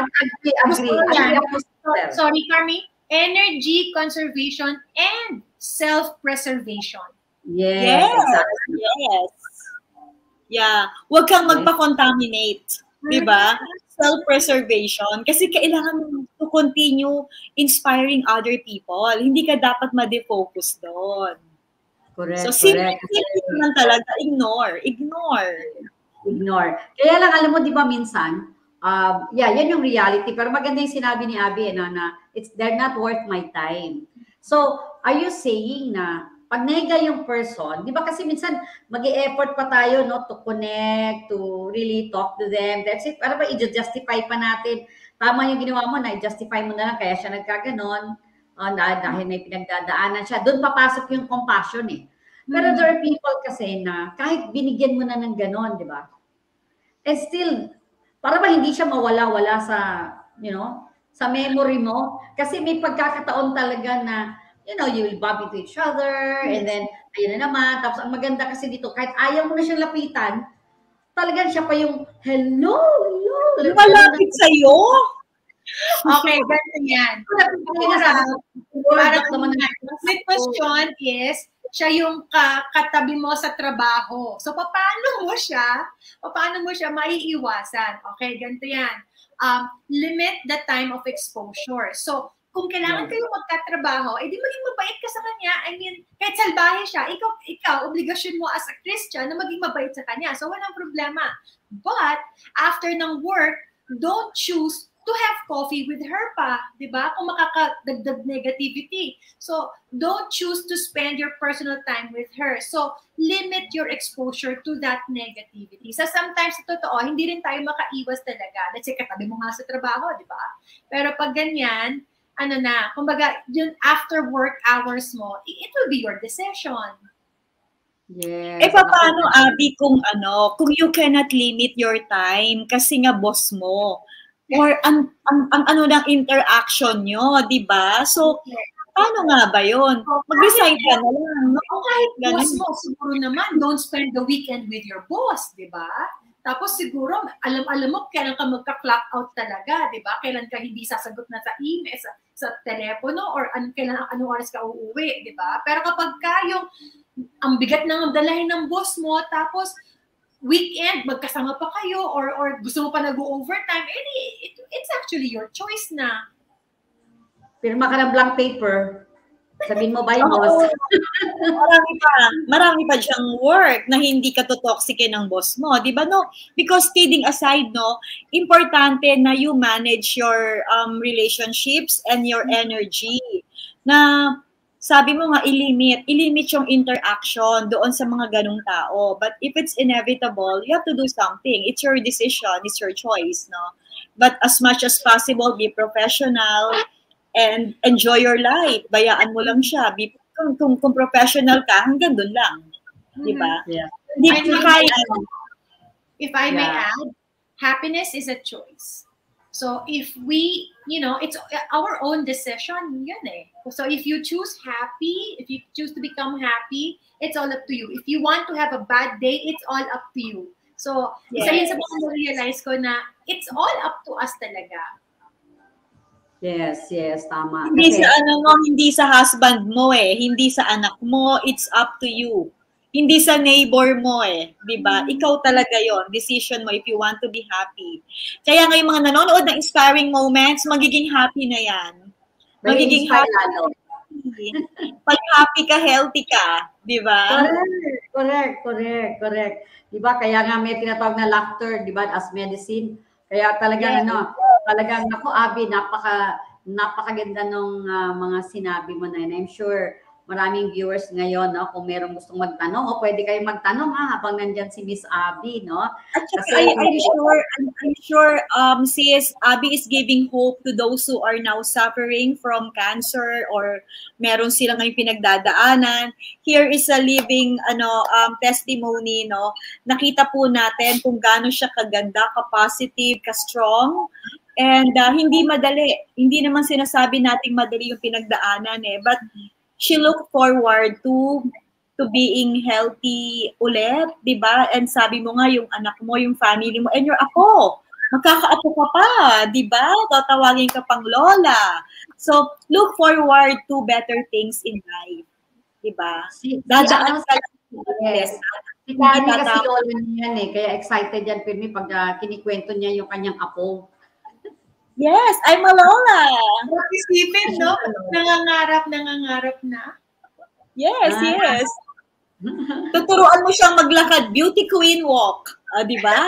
Sorry, Carmie. Energy conservation and self-preservation. Yes. Exactly. Yes. Yeah. Huwag kang magpa-contaminate. Diba? Self-preservation. Kasi kailangan mo to continue inspiring other people. Hindi ka dapat ma-defocus doon. Correct, so, simple naman talaga. Ignore. Kaya lang, alam mo, di ba minsan, yan yung reality. Pero maganda yung sinabi ni Abby, na they're not worth my time. So, are you saying na pag nega yung person, di ba kasi minsan mag-e-effort pa tayo, no, to connect, to really talk to them. That's it. Para ba i-justify pa natin? Tama yung ginawa mo na i-justify mo na lang kaya siya nagkaganon. Dahil may pinagdadaanan siya. Doon papasok yung compassion eh. Pero there are people kasi na kahit binigyan mo na ng ganon, di ba? And still, para ba hindi siya mawala-wala sa, sa memory mo? Kasi may pagkakataon talaga na, you will bump into each other, and then, ayun na naman. Tapos, ang maganda kasi dito, kahit ayaw mo na siyang lapitan, talagang siya pa yung, hello. Malapit sa'yo. Okay, ganito yan. My question is, siya yung katabi mo sa trabaho. So, paano mo siya maiiwasan? Okay, ganito yan. Limit the time of exposure. So, kung kailangan kayo magkatrabaho, edi maging mabait ka sa kanya. I mean, kahit salbahe siya, ikaw, obligasyon mo as a Christian na maging mabait sa kanya. So, walang problema. But, after ng work, don't choose to have coffee with her pa, di ba? Kung makakadagdag negativity. So, don't choose to spend your personal time with her. So, limit your exposure to that negativity. So, sometimes, sa totoo, hindi rin tayo makaiwas talaga. Let's say, katabi mo nga sa trabaho, di ba? Pero pag ganyan, kumbaga, yun after work hours mo, it will be your decision. Yes. Paano, Abby, kung you cannot limit your time kasi nga boss mo? Or ang ng interaction nyo, di ba? So, paano nga ba yun? Mag-resign ka na lang. Kahit boss mo, siguro naman, don't spend the weekend with your boss, di ba? Tapos siguro, alam mo, kailan ka magka-clock out talaga, di ba? Kailan ka hindi sasagot na sa email, sa telepono, or kailan anong oras ka uuwi, di ba? Pero kapag ang bigat ng dalahin ng boss mo, tapos weekend, magkasama pa kayo, or gusto mo pa nag-overtime, it's actually your choice na. Pirma ka ng blank paper. Sabihin mo ba yung boss? Marami pa diyang work na hindi ka totoxic ng boss mo. Di ba, no? Because kidding aside, no, importante na you manage your relationships and your energy. Na sabi mo nga, i-limit yung interaction doon sa mga ganong tao. But if it's inevitable, you have to do something. It's your decision. It's your choice, no? But as much as possible, be professional and enjoy your life. Bayaan mo lang siya. Kung professional ka, hanggang doon lang. Di ba? Yeah. If I may add, happiness is a choice. So if we, it's our own decision, yun eh. So if you choose happy, if you choose to become happy, it's all up to you. If you want to have a bad day, it's all up to you. So, isa yun sa mga realize ko na it's all up to us talaga. Yes, tama. Hindi sa husband mo eh, hindi sa anak mo, it's up to you. Hindi sa neighbor mo eh, 'di ba? Ikaw talaga 'yon, decision mo if you want to be happy. Kaya ngayong mga nanonood ng inspiring moments, magiging happy na 'yan. Magiging happy. Pag happy ka, healthy ka, 'di ba? Correct. 'Di ba? Kaya nga may tinatawag na laughter, 'di ba, as medicine. Kaya talagang talagang ako, Abby, napakaganda nung mga sinabi mo na. And I'm sure maraming viewers ngayon, no, kung merong gustong magtanong, o pwede kayong magtanong habang nandyan si Miss Abby, no? At saka, I'm sure sis Abby is giving hope to those who are now suffering from cancer or meron silang ngayong pinagdadaanan. Here is a living testimony, no? Nakita po natin kung gaano siya kaganda, ka-positive, ka-strong. And hindi madali. Hindi naman sinasabi nating madali yung pinagdaanan eh. But she looked forward to to being healthy ulit, di ba? And sabi mo nga, yung anak mo, yung family mo, and your apo. Magkakaapo ka pa, di ba? Tatawagin ka pang lola. So, look forward to better things in life. Di ba? Dadaan ka lang. Yes. Si Carmie kasi lola niya yan eh. Kaya excited yan, Pirmi, pag kinikwento niya yung kanyang apo. Yes, I'm a lola. Isipin, no? Nangangarap na. Yes, yes. Tuturuan mo siyang maglakad, beauty queen walk. Di ba?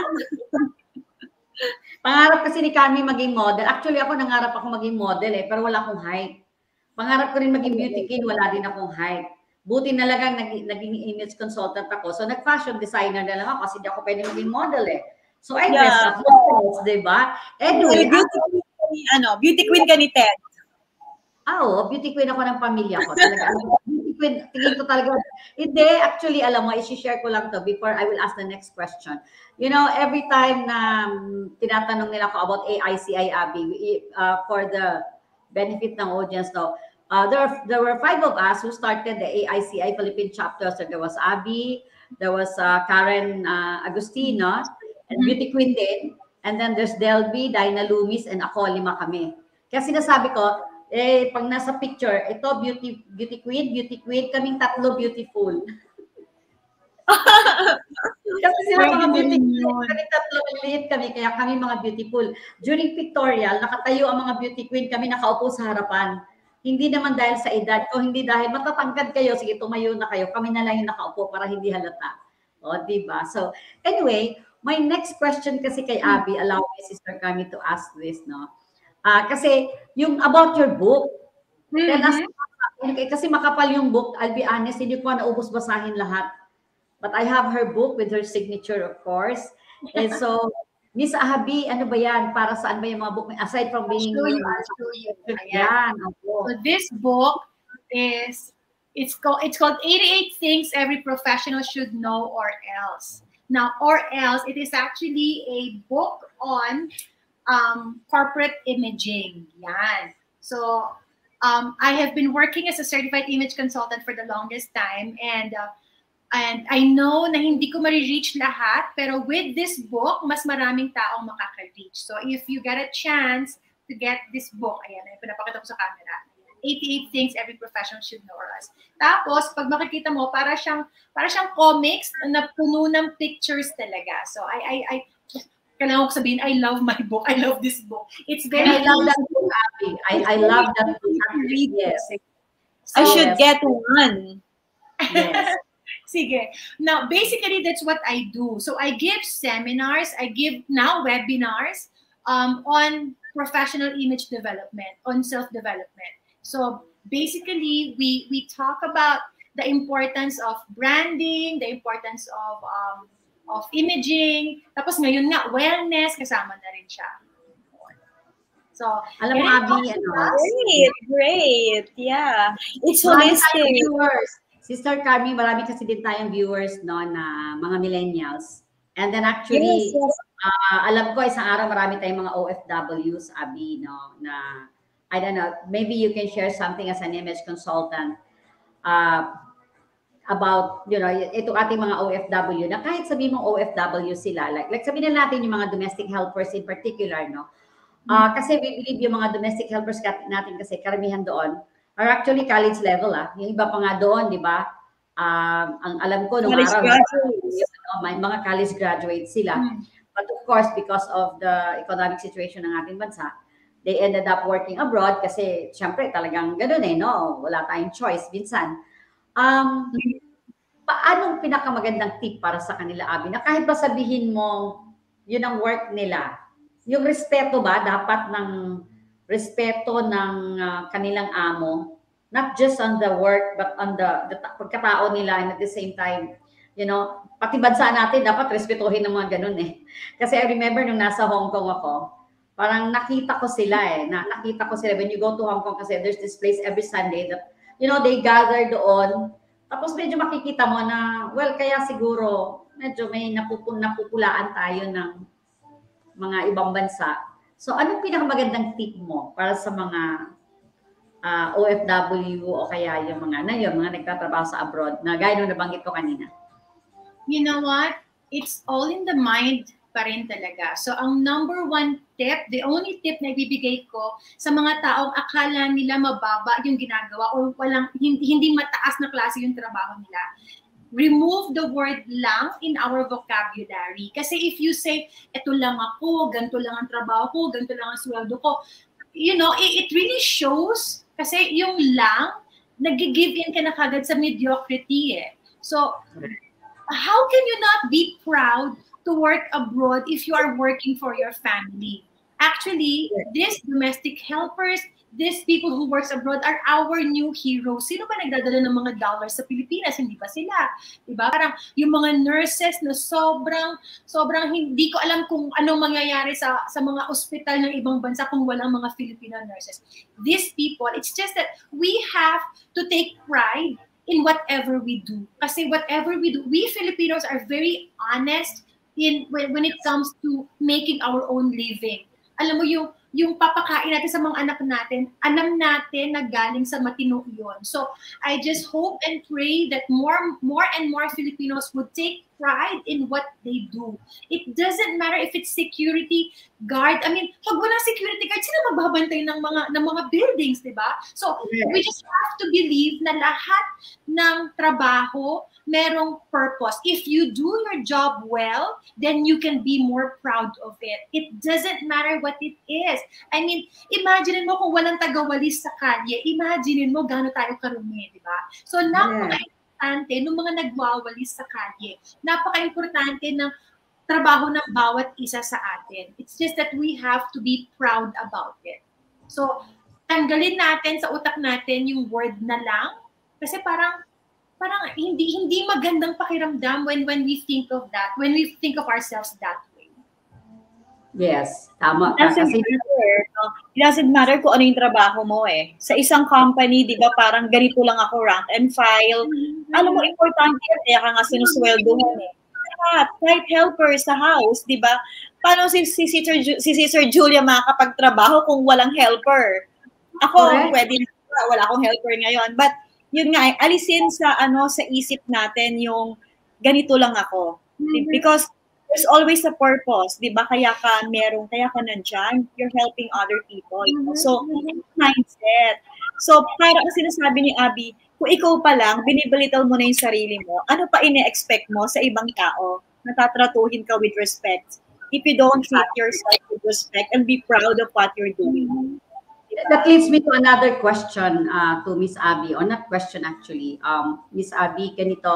Pangarap kasi ni Carmie maging model. Actually, ako nangarap ako maging model eh, pero wala akong height. Pangarap ko rin maging beauty queen, wala din akong height. Buti na lang naging image consultant ako. So, nag-fashion designer na lang ako kasi di ako pwede maging model eh. So, I dress up models, di ba? Anyway, beauty queen ka ni Ted. Oo, beauty queen ako ng pamilya ko. Talaga, beauty queen, tingin ko talaga. Hindi, actually, alam mo, i-share ko lang to before I will ask the next question. You know, every time na tinatanong nila ko about AICI, Abby, for the benefit ng audience, no, there were 5 of us who started the AICI Philippine chapter. So there was Abby, there was Karen Agustino, and beauty queen din. And then there's Delby, Dinah Loomis, and ako, 5 kami. Kaya sinasabi ko, pag nasa picture, ito beauty queen, kaming 3 beautiful. Kasi sila mga beauty queen, kaming 3 liit kami, kaya kami mga beautiful. During pictorial, nakatayo ang mga beauty queen, kami nakaupo sa harapan. Hindi naman dahil sa edad ko, hindi dahil matatangkad kayo, sige tumayo na kayo, kami na lang yung nakaupo para hindi halata. O, diba? So, anyway, my next question kasi kay Abby, allow me, Sister Carmie, to ask this, no? Kasi yung about your book, tell us, kasi makapal yung book, I'll be honest, hindi ko naubos basahin lahat. But I have her book with her signature, of course. And so, Miss Abby, ano ba yan? Para saan ba yung mga book? Aside from being... I'll show you. Ayan. So this book is, it's called 88 Things Every Professional Should Know or Else. Now, or else, it is actually a book on corporate imaging. Yan. So, I have been working as a certified image consultant for the longest time, and I know na hindi ko ma-reach lahat, pero with this book, mas maraming taong makaka-reach. So, if you get a chance to get this book, ayan, pinapakita ko sa camera, 88 Things Every Professional Should Know or Else. Tapos, pag makikita mo, para siyang comics na puno ng pictures talaga. So, kailangan ko sabihin, I love my book. I love this book. It's very... I love that book, Abby. I love that book. Yes. So, I should get one. Yes. Sige. Now, basically, that's what I do. So, I give seminars. I give now webinars on professional image development, on self-development. So, basically, we talk about the importance of branding, the importance of imaging. Tapos ngayon nga, wellness, kasama na rin siya. So, alam mo, Abby, great. Yeah. It's holistic. Sister Carmie, marami kasi din tayong viewers, no, na mga millennials. And then actually, yes. Alam ko, isang araw marami tayong mga OFWs, Abby, no, na, I don't know, maybe you can share something as an image consultant about, you know, itong ating mga OFW, na kahit sabihin mong OFW sila, like sabihin na natin yung mga domestic helpers in particular, no? Kasi we believe yung mga domestic helpers natin kasi karamihan doon are actually college level, Yung iba pa nga doon, di ba? Ang alam ko nung araw, may mga college graduates sila. But of course, because of the economic situation ng ating bansa, they ended up working abroad kasi syempre talagang ganoon no? Wala tayong choice minsan. Paanong pinakamagandang tip para sa kanila, Abby? Na kahit ba sabihin mo, yun ang work nila, yung respeto ba dapat ng respeto ng kanilang amo, not just on the work but on the pagkatao nila, and at the same time, you know, pati bansa natin dapat respetuhin ng mga ganun Kasi I remember nung nasa Hong Kong ako, parang nakita ko sila nakita ko sila when you go to Hong Kong kasi there's this place every Sunday that, you know, they gather doon. Tapos medyo makikita mo na, well, kaya siguro medyo may napupulaan tayo ng mga ibang bansa. So, anong pinakamagandang tip mo para sa mga OFW o kaya yung mga nagtatrabaho sa abroad na gaya nung nabanggit ko kanina? You know what? It's all in the mind pa rin talaga. So, ang number one tip, the only tip na ibibigay ko sa mga taong akala nila mababa yung ginagawa or hindi mataas na klase yung trabaho nila, remove the word lang in our vocabulary. Kasi if you say, eto lang ako, ganito lang ang trabaho ko, ganito lang ang sweldo ko, you know, it really shows kasi yung lang, nag-give in ka na kagad sa mediocrity eh. So, how can you not be proud to work abroad if you are working for your family? Actually, these domestic helpers, these people who works abroad are our new heroes. Sino ba nagdadala ng mga dollars sa Pilipinas? Hindi ba sila? Diba? Parang yung mga nurses na sobrang hindi ko alam kung anong mangyayari sa mga ospital ng ibang bansa kung walang mga Filipino nurses. These people, it's just that we have to take pride in whatever we do. Kasi whatever we do, we Filipinos are very honest when it comes to making our own living. Alam mo, yung papakain natin sa mga anak natin, alam natin na galing sa matino yun. So, I just hope and pray that more and more Filipinos would take pride in what they do. It doesn't matter if it's security guard. I mean, pag walang security guard, sino magbabantay ng mga buildings, di ba? So, we just have to believe na lahat ng trabaho merong purpose. If you do your job well, then you can be more proud of it. It doesn't matter what it is. I mean, imagine mo kung walang tagawalis sa kalye, imagine mo gaano tayo karumi, di ba? So, napaka-importante ng mga nagwawalis sa kalye. Napaka-importante ng trabaho ng bawat isa sa atin. It's just that we have to be proud about it. So, tanggalin natin sa utak natin yung word na lang, kasi parang hindi magandang pakiramdam when we think of that, when we think of ourselves that way. Yes, tama. It doesn't matter kung ano yung trabaho mo eh. Sa isang company, di ba, parang ganito lang ako, rank and file. Alam mo, importante yan, kaya ka nga sinusweldohan eh. Kahit helper sa house, di ba? Paano si Sister Julia makakapagtrabaho kung walang helper? Ako, pwede na, wala akong helper ngayon. But, yun nga, alisin sa isip natin yung ganito lang ako. Because there's always a purpose, di ba? Kaya ka nandyan, you're helping other people. So, mindset. So, para ang sinasabi ni Abby, kung ikaw pa lang, binibelittle mo na yung sarili mo, ano pa ine-expect mo sa ibang tao? Natatratuhin ka with respect. If you don't treat yourself with respect and be proud of what you're doing. That leads me to another question to Miss Abby, or not question actually. Miss Abby, ganito.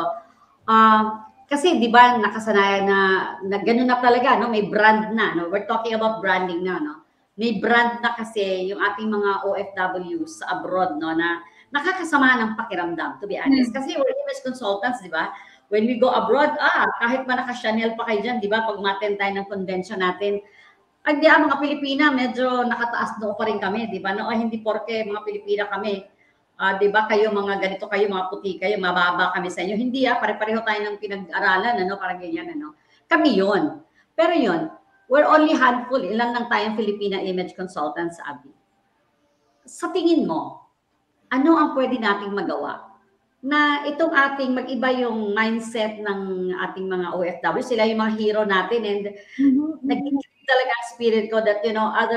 Kasi di ba nakasanayan na gano'n na talaga, no? May brand na. No? We're talking about branding na. No? May brand na kasi yung ating mga OFWs sa abroad, no? Na nakakasama ng pakiramdam, to be honest. Kasi we're image consultants, di ba? When we go abroad, kahit ba naka-Chanel pa kayo dyan, di ba? Pag ma-attend tayo ng convention natin, hindi mga Pilipina, medyo nakataas noo pa rin kami, di ba? No, hindi porke mga Pilipina kami, di ba? Kayo mga ganito kayo, mga puti kayo, mababa kami sa inyo. Hindi pare-pareho tayo ng pinag-aralan, parang ganyan, Kami yon. Pero yon, we're only handful, ilan lang tayong Filipina image consultants, Abby. Sa tingin mo, ano ang pwede nating magawa na itong ating mag-iba yung mindset ng ating mga OFW, sila yung mga hero natin, and naging talaga ang spirit ko that,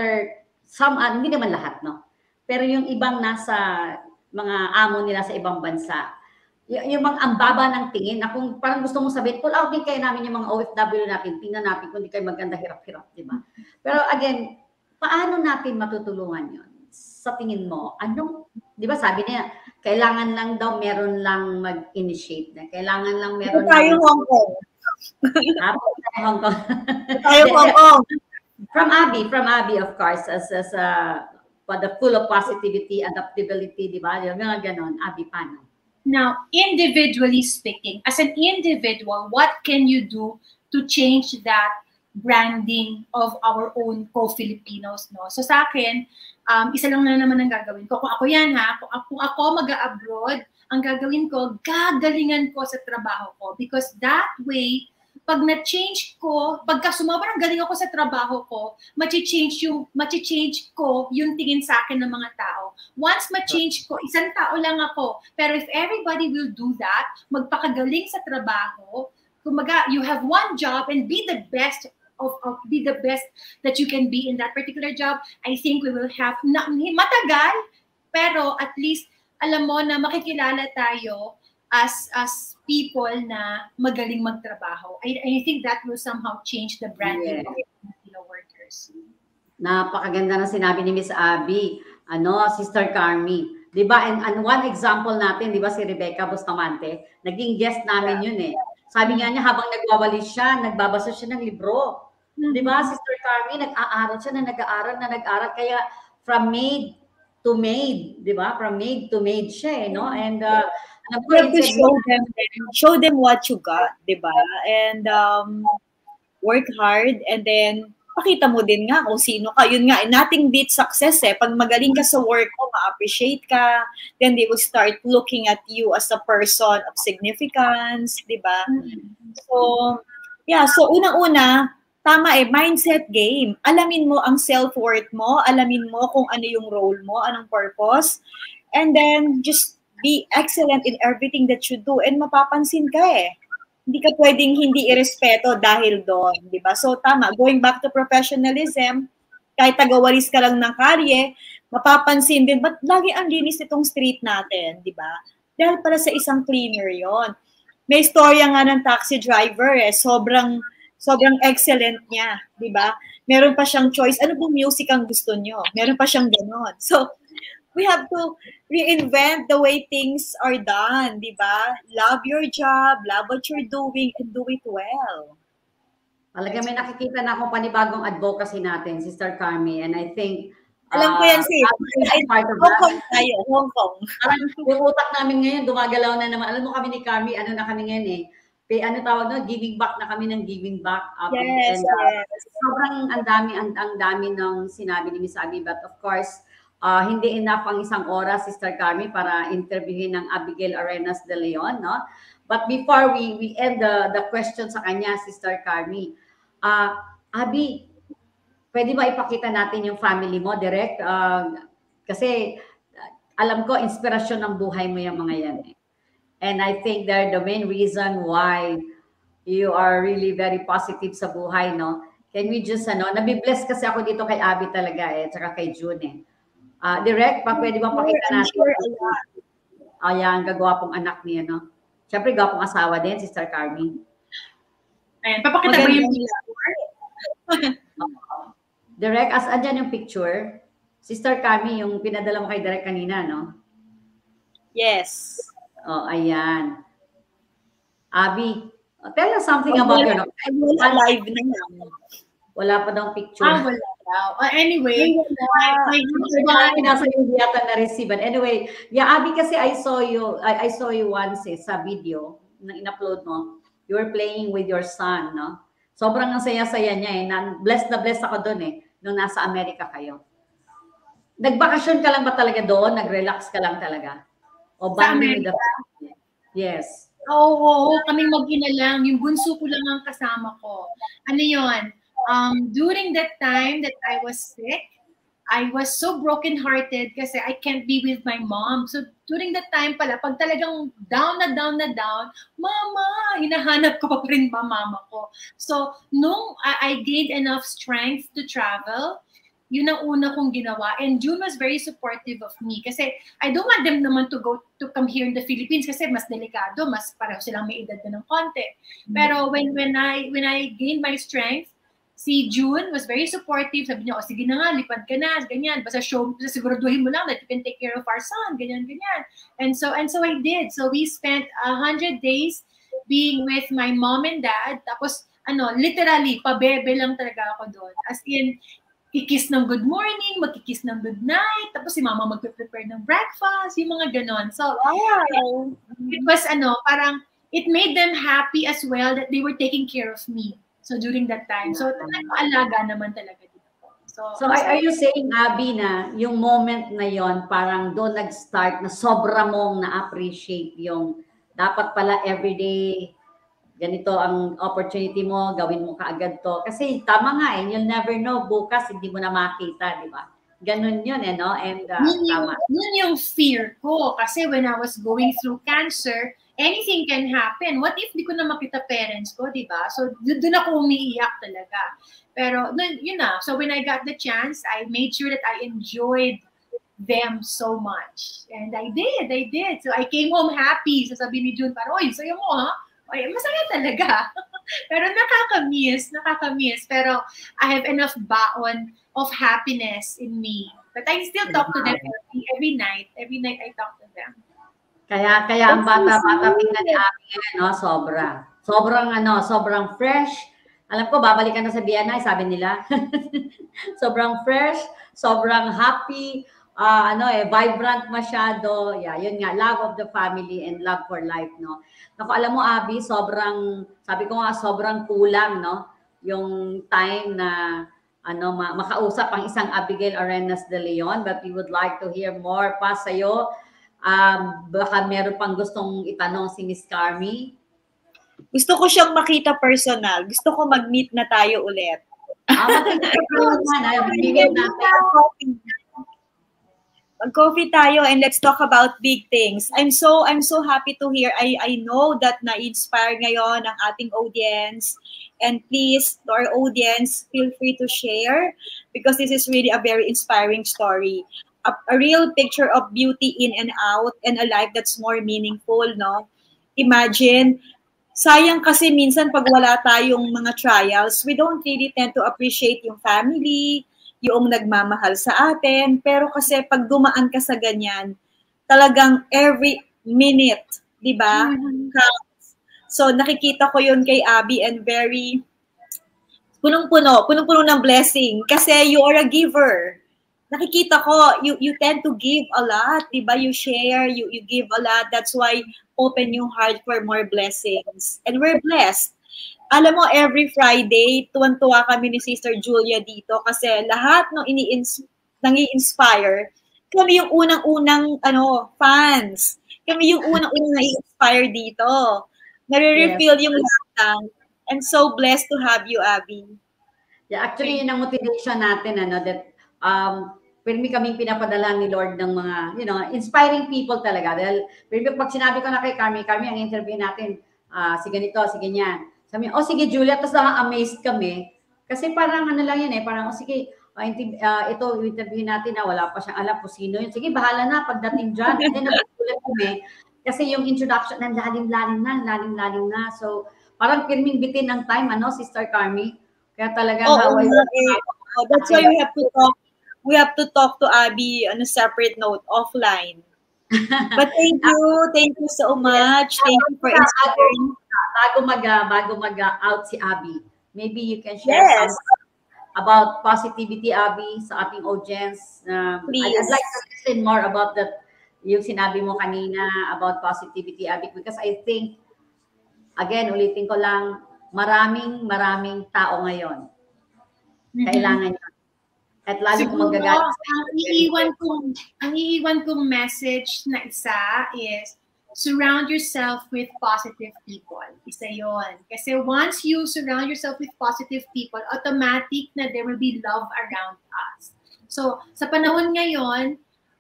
hindi naman lahat, no? Pero yung ibang nasa mga amo nila sa ibang bansa, yung mga ambaba ng tingin, na kung parang gusto mong sabihin, pull out din kayo namin yung mga OFW natin, tingnan natin kung hindi kayo maganda hirap-hirap, di ba? Pero again, paano natin matutulungan yon? Sa tingin mo, di ba sabi niya, kailangan lang daw meron lang mag-initiate na. Kailangan lang meron tayo Hong Kong. Hong Kong. Tayo Hong Kong. From Abby, of course, as the full of positivity, adaptability, di ba? Yung mga ganon. Abby, paano? Now, individually speaking, as an individual, what can you do to change that branding of our own co-Filipinos, no? So sa akin, isa lang na naman ang gagawin ko. Kung ako yan kung ako mag-a-abroad, ang gagawin ko, gagalingan ko sa trabaho ko. Because that way, pag na-change ko, pagka sobrang galing ako sa trabaho ko, ma-change ko yung tingin sa akin ng mga tao. Once ma-change ko, isang tao lang ako. Pero if everybody will do that, magpakagaling sa trabaho, kumaga, you have one job and be the best be the best that you can be in that particular job, I think we will have, matagal, pero at least, alam mo na makikilala tayo as people na magaling magtrabaho. I think that will somehow change the branding of Filipino workers. Napakaganda na sinabi ni Miss Abby, Sister Carmie. 'Di ba? And one example natin, 'di ba, si Rebecca Bustamante, naging guest namin yun eh. Sabi nga niya habang nagwawalis siya, nagbabasa siya ng libro. 'Di ba, Sister Carmie, nag-aaral siya na nag-aaral kaya from maid to maid, 'di ba? From maid to maid siya, no? And you have to show them what you got, 'di ba? And work hard, and then pakita mo din nga kung sino ka. Yun nga, nothing beats success eh. Pag magaling ka sa work mo, ma-appreciate ka, then they will start looking at you as a person of significance, 'di ba? So, yeah, so unang-una, tama eh, mindset game. Alamin mo ang self-worth mo, alamin mo kung ano yung role mo, anong purpose, and then just be excellent in everything that you do, and mapapansin ka eh. Hindi ka pwedeng hindi irespeto dahil doon, di ba? So tama, going back to professionalism, kahit tagawalis ka lang ng kalye, mapapansin din, ba't lagi ang linis itong street natin, di ba? Dahil para sa isang cleaner yon. May istorya nga ng taxi driver eh, sobrang excellent niya, di ba? Meron pa siyang choice, ano pong music ang gusto niyo? Meron pa siyang ganon. So, we have to reinvent the way things are done, di ba? Love your job, love what you're doing, and do it well. Talaga may nakikita na akong panibagong advocacy natin, Sister Carmie, and I think alam ko yan, sis. Hong Kong tayo, Hong Kong. Yung utak namin ngayon, dumagalaw na naman. Alam mo kami ni Carmie, ano na kami ngayon eh, ano tawag no, giving back na kami ng giving back. Yes, and, yes. Sobrang ang dami ng sinabi ni Miss Abby, but of course, hindi enough ang isang oras, Sister Carmie, para interviewin ng Abbygale Arenas De Leon, no? But before we end the question sa kanya, Sister Carmie, Abby, pwede ba ipakita natin yung family mo direct? Kasi alam ko, inspirasyon ng buhay mo yung mga yan eh. And I think they're the main reason why you are really very positive sa buhay, no? Can we just, nabibless kasi ako dito kay Abby talaga eh, tsaka kay Jun eh. Direct, pwede ba pakita natin? Ayan, gagawa pong anak niya, no? Siyempre, gawapong asawa din, Sister Carmie. Ayan, papakita mo yung picture. Direct, andyan yung picture. Sister Carmie, yung pinadala mo kay Direct kanina, no? Yes. Oh, ayan. Abby, tell us something about your... Live na yan. Wala pa daw picture. Wala daw. Anyway, nasa yung yata na-receive. Anyway, yeah, Abby, kasi I saw you once sa video na in-upload mo. You were playing with your son, no? Sobrang ang saya-saya niya eh. Blessed na blessed ako doon eh, nung nasa Amerika kayo. Nagbakasyon ka lang ba talaga doon? Nag-relax ka lang talaga? O bonding with the family? Yes. Oo, kaming mag-ina lang. Yung bunso ko lang ang kasama ko. Ano yun? During that time that I was sick, I was so brokenhearted kasi I can't be with my mom. So during that time pala, pag talagang down na down, mama, hinahanap ko pa rin ba mama ko. So nung I gained enough strength to travel, yun ang una kong ginawa. And Jun was very supportive of me kasi I don't want them naman to come here in the Philippines kasi mas delikado, mas pareho silang may edad na ng konti. Pero when I gained my strength, si Jun was very supportive. Sabi niya, sige na nga, lipad ka na, ganyan. Basta siguraduhin mo lang that you can take care of our son, ganyan. And so I did. So we spent 100 days being with my mom and dad. Tapos, literally, pabebe lang talaga ako doon. As in, kikis ng good morning, magkikis ng good night, tapos si mama magpe-prepare ng breakfast, yung mga ganon. So, wow. It was, parang, it made them happy as well that they were taking care of me. So during that time. So alaga naman talaga dito. So are you saying, Abby, na yung moment na yon parang doon nag-start na sobra mong na-appreciate yung dapat pala everyday ganito ang opportunity mo, gawin mo kaagad to. Kasi tama nga you'll never know, bukas hindi mo na makita, di ba? Ganun yun, no? And tama. Yun yung fear ko. Kasi when I was going through cancer, anything can happen. What if di ko na makita parents ko, di ba? So, doon ako umiiyak talaga. Pero, yun na. So, when I got the chance, I made sure that I enjoyed them so much. And I did. So, I came home happy. So, sabi ni Jun, parang, oy, sayo mo, ha? Oy, masaya talaga. Pero nakakamiss. Pero, I have enough baon of happiness in me. But I still talk to them every night. Every night I talk to them. Kaya ang bata-bata tingnan ni Abby ngayon, no? Sobrang fresh. Alam ko, babalikan na sa BNI, sabi nila. Sobrang fresh, sobrang happy, vibrant masyado. Yeah, yun nga, love of the family and love for life, no? Naku, alam mo, Abby, sabi ko nga, sobrang kulang, no? Yung time na makausap ang isang Abbygale Arenas De Leon, but we would like to hear more pa sa'yo. Baka meron pang gustong itanong si Miss Carmie. Gusto ko siyang makita personal. Gusto ko mag-meet na tayo ulit. Mag-coffee tayo and let's talk about big things. I'm so happy to hear. I know that na-inspire ngayon ang ating audience. And please, to our audience, feel free to share because this is really a very inspiring story. A real picture of beauty in and out and a life that's more meaningful, no? Imagine, sayang kasi minsan pag wala tayong mga trials, we don't really tend to appreciate yung family, yung nagmamahal sa atin. Pero kasi pag dumaan ka sa ganyan, talagang every minute, di ba? Counts. So nakikita ko yun kay Abby and very punong-puno ng blessing kasi you are a giver. Nakikita ko, you tend to give a lot, di ba? You share, you give a lot. That's why open yung heart for more blessings. And we're blessed. Alam mo, every Friday, tuwan-tuwa kami ni Sister Julia dito kasi lahat ng nang-i-inspire, kami yung unang-unang fans. Kami yung unang-unang nai-inspire dito. Nare-refill yung lahat. I'm so blessed to have you, Abby. Yeah, actually, yun ang motivation natin, that pirmi kaming pinapadala ni Lord ng mga, inspiring people talaga. Dahil pag sinabi ko na kay Carmie, ang interview natin, si ganito, si ganyan. Sabi niya, sige Julia, tapos amazed kami. Kasi parang lang yan parang sige, ito interview natin na wala pa siyang alam kung sino yun. Sige, bahala na pagdating dyan. And then nagulat kami. Kasi yung introduction, lalim-lalim na. So, parang pirming bitin ng time, Sister Carmie. Kaya talaga, that's why we have to talk to Abby on a separate note, offline. But thank you so much. Thank you for inspiring. Bago mag-out si Abby, maybe you can share something about positivity, Abby, sa ating audience. I'd like to listen more about that, yung sinabi mo kanina about positivity, Abby, because I think, again, ulitin ko lang, maraming tao ngayon. Kailangan yun. At lalo kung magagalit. Ang iiwan kong message na isa is, surround yourself with positive people. Isa yon. Kasi once you surround yourself with positive people, automatic na there will be love around us. So, sa panahon ngayon,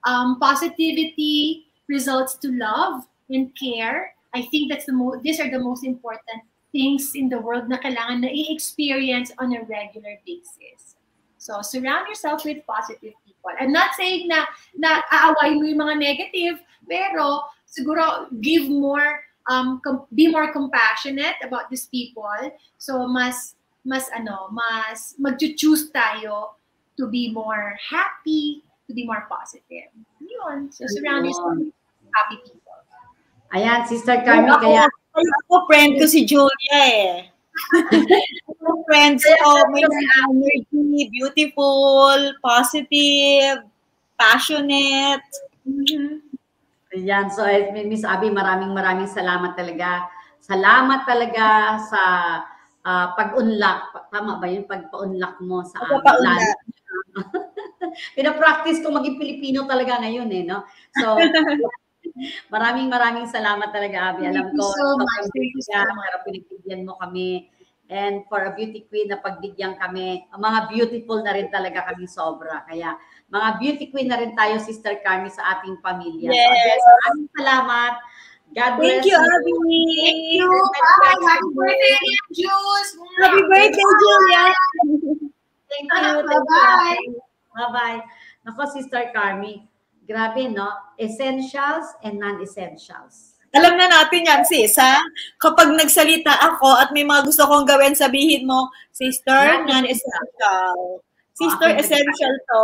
positivity results to love and care. I think these are the most important things in the world na kailangan na i-experience on a regular basis. So, surround yourself with positive people. I'm not saying na aaway mo yung mga negative, pero siguro give more, be more compassionate about these people. So, mas mag-choose tayo to be more happy, to be more positive. Yun. So, surround yourself with happy people. Ayan, Sister Carmie, kaya... Ako, friend ko si Julia Friends ko, may energy, beautiful, positive, passionate. Ayan, so Miss Abby, maraming salamat talaga. Salamat talaga sa pag-unlock. Tama ba yun? Pagpa-unlock mo sa amin. Pina-practice ko maging Pilipino talaga ngayon no? So, Maraming salamat talaga, Abby. Alam Thank you ko, so much. Thank you so much. pero pinagbigyan mo kami. And for a beauty queen na pagbigyan kami, mga beautiful na rin talaga kami sobra. Kaya mga beauty queen na rin tayo, Sister Carmie, sa ating pamilya. Yes. So again, maraming salamat. God bless Thank you, Abby. Thank you. Bye. Happy birthday again, Jules. Happy birthday, Julia. Thank you. Bye-bye. Bye-bye. Nako, Sister Carmie, grabe, no? Essentials and non-essentials. Alam na natin yan, sis, ha? Kapag nagsalita ako at may mga gusto kong gawin, sabihin mo, sister, non-essential. Sister, essential to.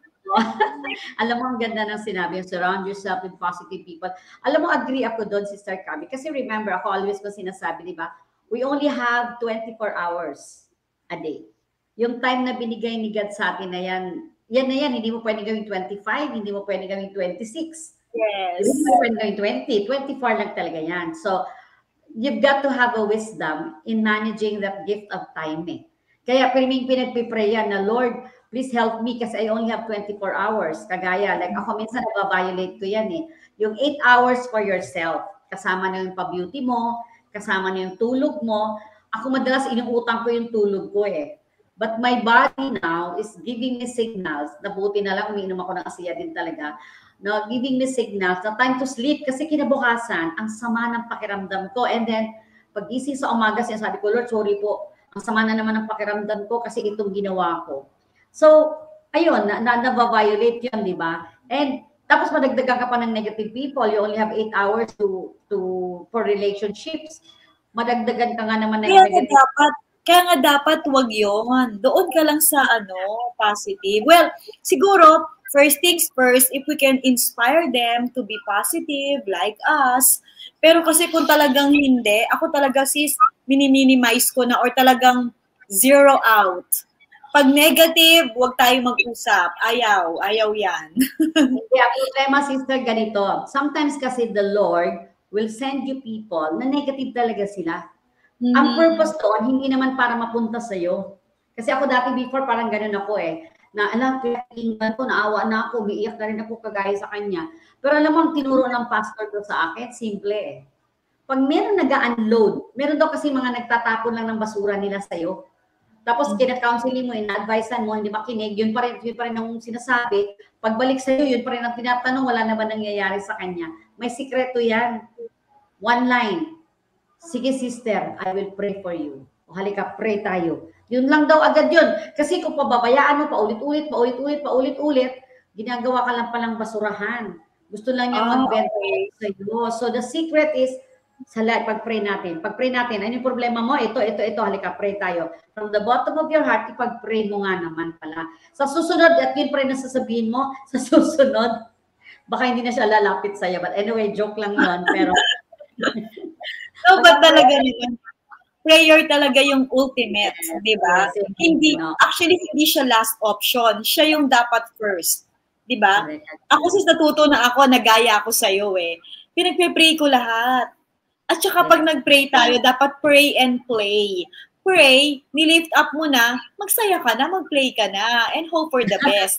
Alam mo, ang ganda ng sinabi, surround yourself with positive people. Alam mo, agree ako doon, Sister Carmie. Kasi remember, ako always ko sinasabi, di ba? We only have 24 hours a day. Yung time na binigay ni God sa atin na yan, yan na yan, hindi mo pwede gawing 25, hindi mo pwede gawing 26. Yes. Hindi mo pwede gawing 20, 24 lang talaga yan. So, you've got to have a wisdom in managing that gift of time eh. Kaya pinagpipray yan na, Lord, please help me kasi I only have 24 hours. Kagaya, like ako minsan nag-violate ko yan eh. Yung 8 hours for yourself, kasama na yung pa-beauty mo, kasama na yung tulog mo. Ako madalas inuutang ko yung tulog ko eh. But my body now is giving me signals, na buti na lang, umiinom ako ng asiya din talaga, no, giving me signals na time to sleep kasi kinabukasan, ang sama ng pakiramdam ko. And then, pag-ising sa umaga, sinasabi ko, Lord, sorry po, ang sama na naman ng pakiramdam ko kasi itong ginawa ko. So, ayun, na-violate yun, di ba? And tapos madagdagan ka pa ng negative people, you only have 8 hours for relationships. Madagdagan ka nga naman ng negative. Kaya nga dapat wag yon. Doon ka lang sa positive. Well, siguro, first things first, if we can inspire them to be positive like us. Pero kasi kung talagang hindi, ako talaga sis, minimize ko na or talagang zero out. Pag negative, huwag tayong mag-usap. Ayaw yan. Kaya problema, sister, ganito. Sometimes kasi the Lord will send you people na negative talaga sila. Ang purpose doon, hindi naman para mapunta sa'yo. Kasi ako dati before, parang ganun ako eh. Na alam, pinakinggan ko, naawa na ako, umiiyak na rin ako kagaya sa kanya. Pero alam mo, ang tinuro ng pastor ko sa akin, simple eh. Pag meron nag-unload, meron daw kasi mga nagtatapon lang ng basura nila sa'yo. Tapos kina-counseling mo, ina-advisean mo, hindi makinig, yun pa rin ang sinasabi. Pagbalik sa'yo, yun pa rin ang tinatanong, wala naman nangyayari sa kanya. May sikreto yan. One line. Sige sister, I will pray for you. O halika, pray tayo. Yun lang daw agad yun. Kasi kung pababayaan mo, paulit-ulit, ginagawa ka lang palang basurahan. Gusto lang niya mag-vent sa'yo. So the secret is, sa pag-pray natin. Pag-pray natin, ano yung problema mo? Ito, halika, pray tayo. From the bottom of your heart, ipag-pray mo nga naman pala. Sa susunod, at yun pa rin nasasabihin mo, sa susunod, baka hindi na siya lalapit sa'yo. But anyway, joke lang yun. Pero, so, but talaga naman, prayer talaga yung ultimate, di ba? Actually, hindi siya last option. Siya yung dapat first. Di ba? Ako sis natuto na ako, nagaya ako sa'yo eh. Pinagpe-pray ko lahat. At saka pag nag-pray tayo, dapat pray and play. Pray, nilift up mo na, magsaya ka na, mag-play ka na, and hope for the best.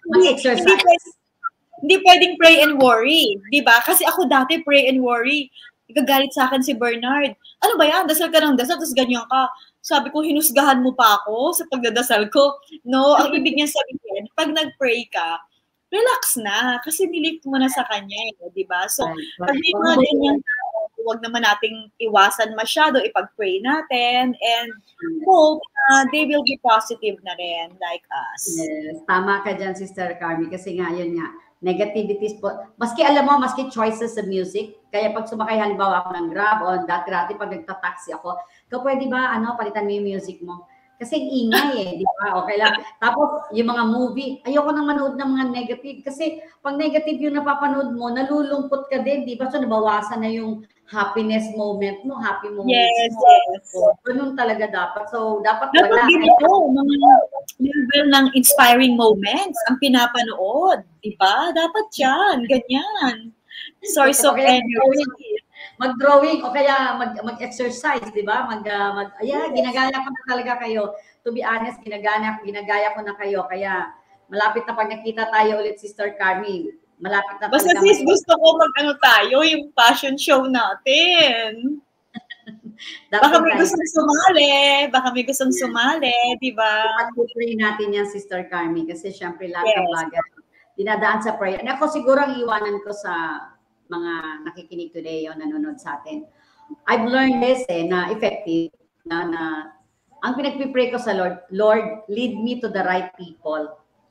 Hindi pwedeng pray and worry, di ba? Kasi ako dati pray and worry. Igagalit sa akin si Bernard. Ano ba yan? Dasal ka ng dasal, tapos ganyan ka. Sabi ko, hinusgahan mo pa ako sa pagdadasal ko. No, ang ibig niya sabihin, pag nag-pray ka, relax na. Kasi nilift mo na sa kanya, di ba? So, pag may mga ganyan, huwag naman nating iwasan masyado, ipag-pray natin, and hope they will be positive na rin, like us. Yes, tama ka dyan, Sister Carmie, kasi nga, yun nga, negativities po. Maski alam mo, maski choices sa music, kaya pag sumakay halimbawa ako ng Grab o dati pag nagta-taxi ako, pwede ba, palitan mo yung music mo? Kasi ingay eh, di ba? Okay lang. Tapos, yung mga movie, ayoko nang manood ng mga negative. Kasi, pag negative yung napapanood mo, nalulungkot ka din, di ba? So, nabawasan na yung happiness moment mo, happy moments yes, mo. Yes. So, ganun talaga dapat. So, dapat wala. Dapat mga level ng inspiring moments ang pinapanood. Di ba? Dapat yan. Ganyan. Source of energy. Mag-drawing o kaya mag-exercise, di ba? Ginagaya ko na talaga kayo. To be honest, ginagaya ko na kayo. Kaya malapit na pag nakita tayo ulit, Sister Carmie, malapit na Basta talaga. sis, gusto ko mag-ano tayo, yung fashion show natin. Baka may gustong sumali. Baka may gustong sumali, di ba? Pag-pray natin yan, Sister Carmie, kasi syempre lahat ng bagay dinadaan sa prayer. And ako siguro ang iwanan ko sa mga nakikinig today o nanonood sa atin. I've learned this na effective na ang pinagpipray ko sa Lord, Lord, lead me to the right people.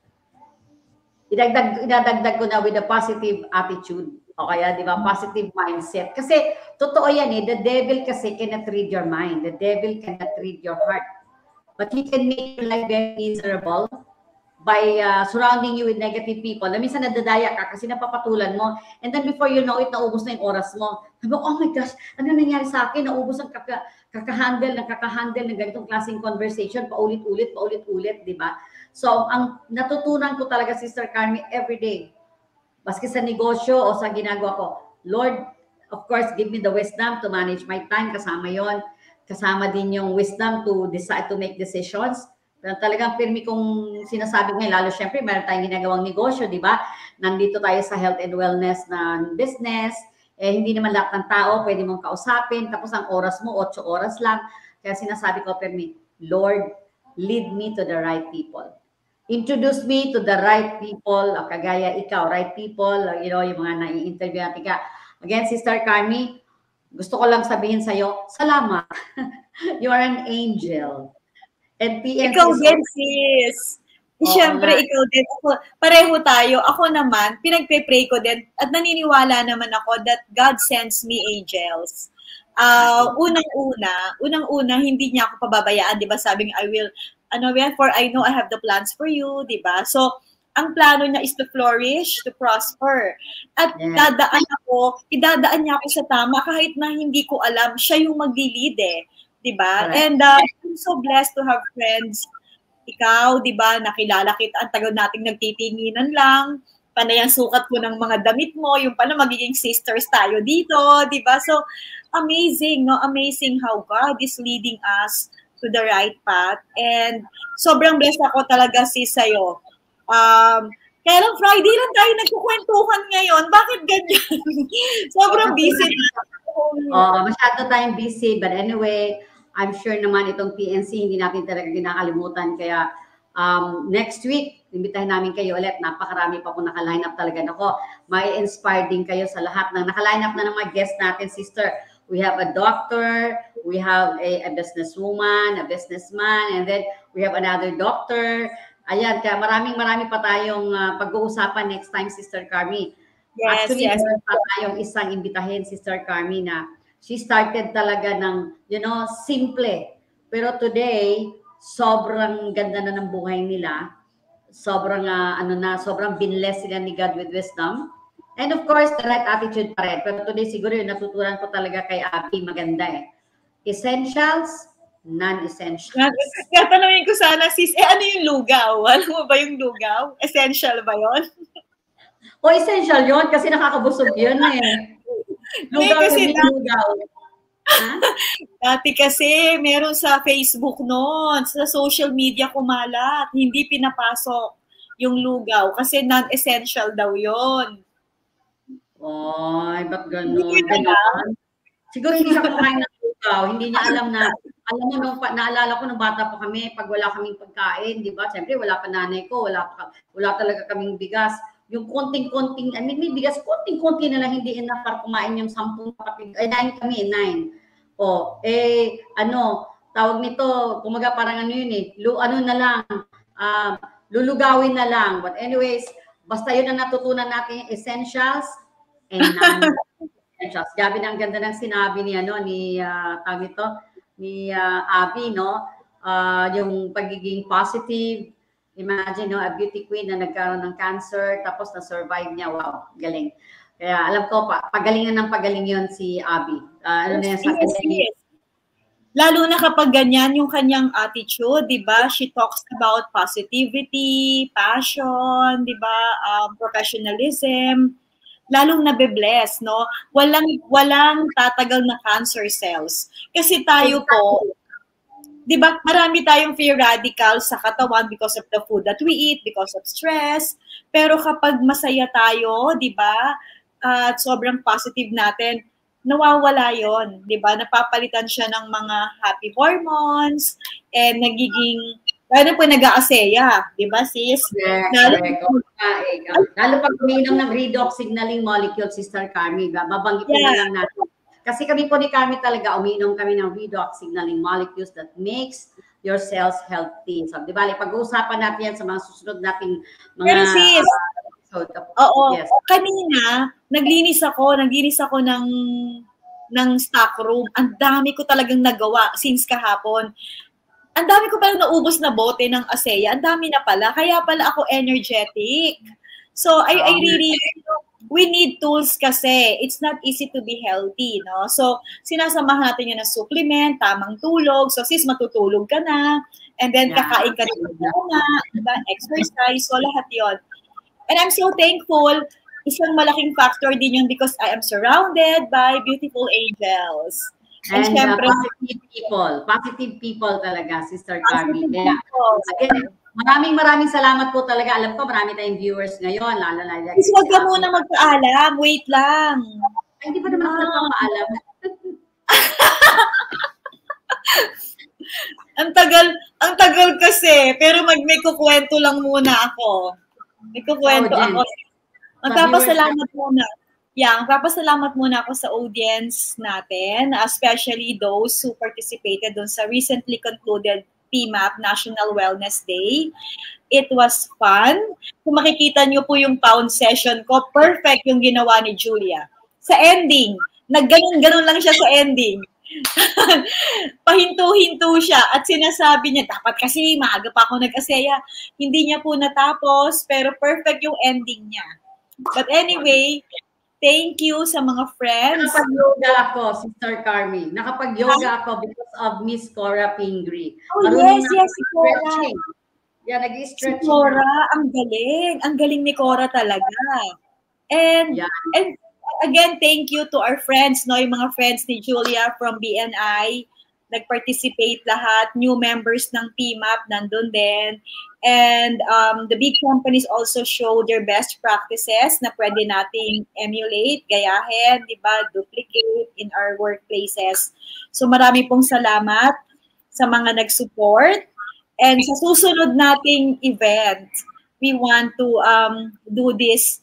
Idadagdag ko na with a positive attitude. O kaya, di ba, positive mindset. Kasi, totoo yan the devil kasi cannot read your mind. The devil cannot read your heart. But he can make your life very miserable by surrounding you with negative people. Na minsan nadadaya ka kasi napapatulan mo. And then before you know it, naubos na yung oras mo. Sabi, oh my gosh, ano nangyari sa akin? Naubos ang kakahandle ng ganitong klaseng conversation, paulit-ulit, di ba? So, ang natutunan ko talaga, Sister Carmie, every day, maski sa negosyo o sa ginagawa ko, Lord, of course, give me the wisdom to manage my time. Kasama yon. Kasama din yung wisdom to decide to make decisions. Pero talagang pirmi kong sinasabi ngayon, lalo syempre, meron tayong ginagawang negosyo, di ba? Nandito tayo sa health and wellness na business. Hindi naman lahat ng tao pwede mong kausapin. Tapos ang oras mo, 8 oras lang. Kaya sinasabi ko, pirmi, Lord, lead me to the right people. Introduce me to the right people, kagaya ikaw, right people, yung mga nai-interview natin ka. Again, Sister Carmie, gusto ko lang sabihin sa'yo, salamat. You are an angel. And Ikaw din, sis. Siyempre, ikaw din. Pareho tayo. Ako naman, pinagpe-pray ko din at naniniwala naman ako that God sends me angels. Unang-una, hindi niya ako pababayaan, di ba? Sabi niya, for I know I have the plans for you, di ba? So, ang plano niya is to flourish, to prosper. At idadaan niya ako sa tama kahit na hindi ko alam, siya yung mag-lead di ba? And I'm so blessed to have friends. Ikaw, di ba, nakilala kita, ang tagal nating nagtitinginan lang, panay ang sukat ko ng mga damit mo, yung pala magiging sisters tayo dito, di ba? So, amazing, no? Amazing how God is leading us to the right path. And sobrang blessed ako talaga sa'yo. Kaya lang Friday lang tayo nagkukwentuhan ngayon. Bakit ganyan? Sobrang busy na. Masyado tayong busy. But anyway, I'm sure naman itong PNC, hindi natin talaga kinakalimutan. Kaya next week, imbitahin namin kayo ulit. Napakarami pa po naka-line up talaga. Nako, may inspire din kayo sa lahat ng naka-line up na ng mga guests natin, sister. We have a doctor, we have a businesswoman, a businessman, and then we have another doctor. Ayan, kaya marami pa tayong pag-uusapan next time, Sister Carmie. Yes, actually, meron pa tayong isang imbitahin, Sister Carmie, na she started talaga ng, simple. Pero today, sobrang ganda na ng buhay nila. Sobrang, sobrang binless sila ni God with wisdom. And of course, the right attitude pa rin. Pero today, siguro yung natutunan ko talaga kay Abby, maganda Essentials, non-essentials. Tatanungin ko sana, sis, ano yung lugaw? Alam mo ba yung lugaw? Essential ba yon? Essential yon kasi nakakabusog yun Lugaw kasi lugaw. Dati kasi, meron sa Facebook noon, sa social media kumalat, hindi pinapasok yung lugaw kasi non-essential daw yon. Ba't gano'n? Siguro hindi siya kumain ng lugaw. Hindi niya alam na, naalala ko nung bata pa kami, pag wala kaming pagkain, di ba? Siyempre, wala pa nanay ko, wala talaga kaming bigas. Yung konting-konting, may bigas, konting-konti na lang, hindi enough para kumain yung 10 kapatid. 9 kami, 9. Tawag nito, kumaga parang lulugawin na lang. But anyways, basta yun ang natutunan natin, essentials and non-essentials. Gabi na ang ganda ng sinabi ni Abby, yung pagiging positive. Imagine, a beauty queen na nagkaroon ng cancer, tapos na-survive niya. Wow, galing. Kaya alam ko, pagalingan ng pagaling yun si Abby. Yes. Lalo na kapag ganyan yung kanyang attitude, di ba? She talks about positivity, passion, di ba? Professionalism. Lalong nabe-bless, no? Walang tatagal na cancer cells. Kasi tayo po, di ba, marami tayong free radicals sa katawan because of the food that we eat, because of stress. Pero kapag masaya tayo, di ba, at sobrang positive natin, nawawala yon, di ba? Napapalitan siya ng mga happy hormones and nagiging, lalo po nag-aaseya, di ba, sis? Correct. Lalo pag uminom ng redox signaling molecule, Sister Carmie, babanggitin na lang natin. Kasi kami po ni Carmie talaga, uminom kami ng redox signaling molecules that makes your cells healthy. So, di ba, pag-uusapan natin yan sa mga susunod nating mga... Pero sis, oo, yes. Kanina, naglinis ako ng stock room. Ang dami ko talagang nagawa since kahapon. Ang dami ko palang naubos na bote ng aseya. Ang dami na pala. Kaya pala ako energetic. So, I really, we need tools kasi. It's not easy to be healthy, no? So, sinasamahan natin yun ng supplement, tamang tulog. So, sis, matutulog ka na. And then, kakain ka na, diba? Exercise. So, lahat yun. And I'm so thankful. Isang malaking factor din yun because I am surrounded by beautiful angels. And syempre, positive people talaga, Sister Carmie. Again, maraming salamat po talaga. Alam ko, marami tayong viewers ngayon. Lalo na. Huwag ka muna magpaalam. Wait lang. Ay, hindi pa naman ako nagpapaalam. ang tagal kasi. Pero may kukwento lang muna ako. May kukwento ako. Magpapasalamat muna. Magpapasalamat muna ako sa audience natin, especially those who participated dun sa recently concluded PMAP National Wellness Day. It was fun. Kung makikita nyo po yung pound session ko, perfect yung ginawa ni Julia. Sa ending, nagganon-ganon lang siya sa ending. Pahinto-hinto siya at sinasabi niya, dapat kasi maaga pa ako nag-aseya. Hindi niya po natapos, pero perfect yung ending niya. But anyway, thank you sa mga friends. Nakapag-yoga ako, Sister Carmie. Nakapag-yoga ako because of Miss Cora Pingree. Oh, yes, si Cora. Yeah, nag-stretching. Si Cora, ang galing. Ang galing ni Cora talaga. And again, thank you to our friends, no? Yung mga friends ni Julia from BNI. Nag-participate lahat. New members ng PMAP, nandun din. And the big companies also show their best practices na pwede nating emulate, gayahin, di ba, duplicate in our workplaces. So marami pong salamat sa mga nag-support. And sa susunod nating event, we want to do this,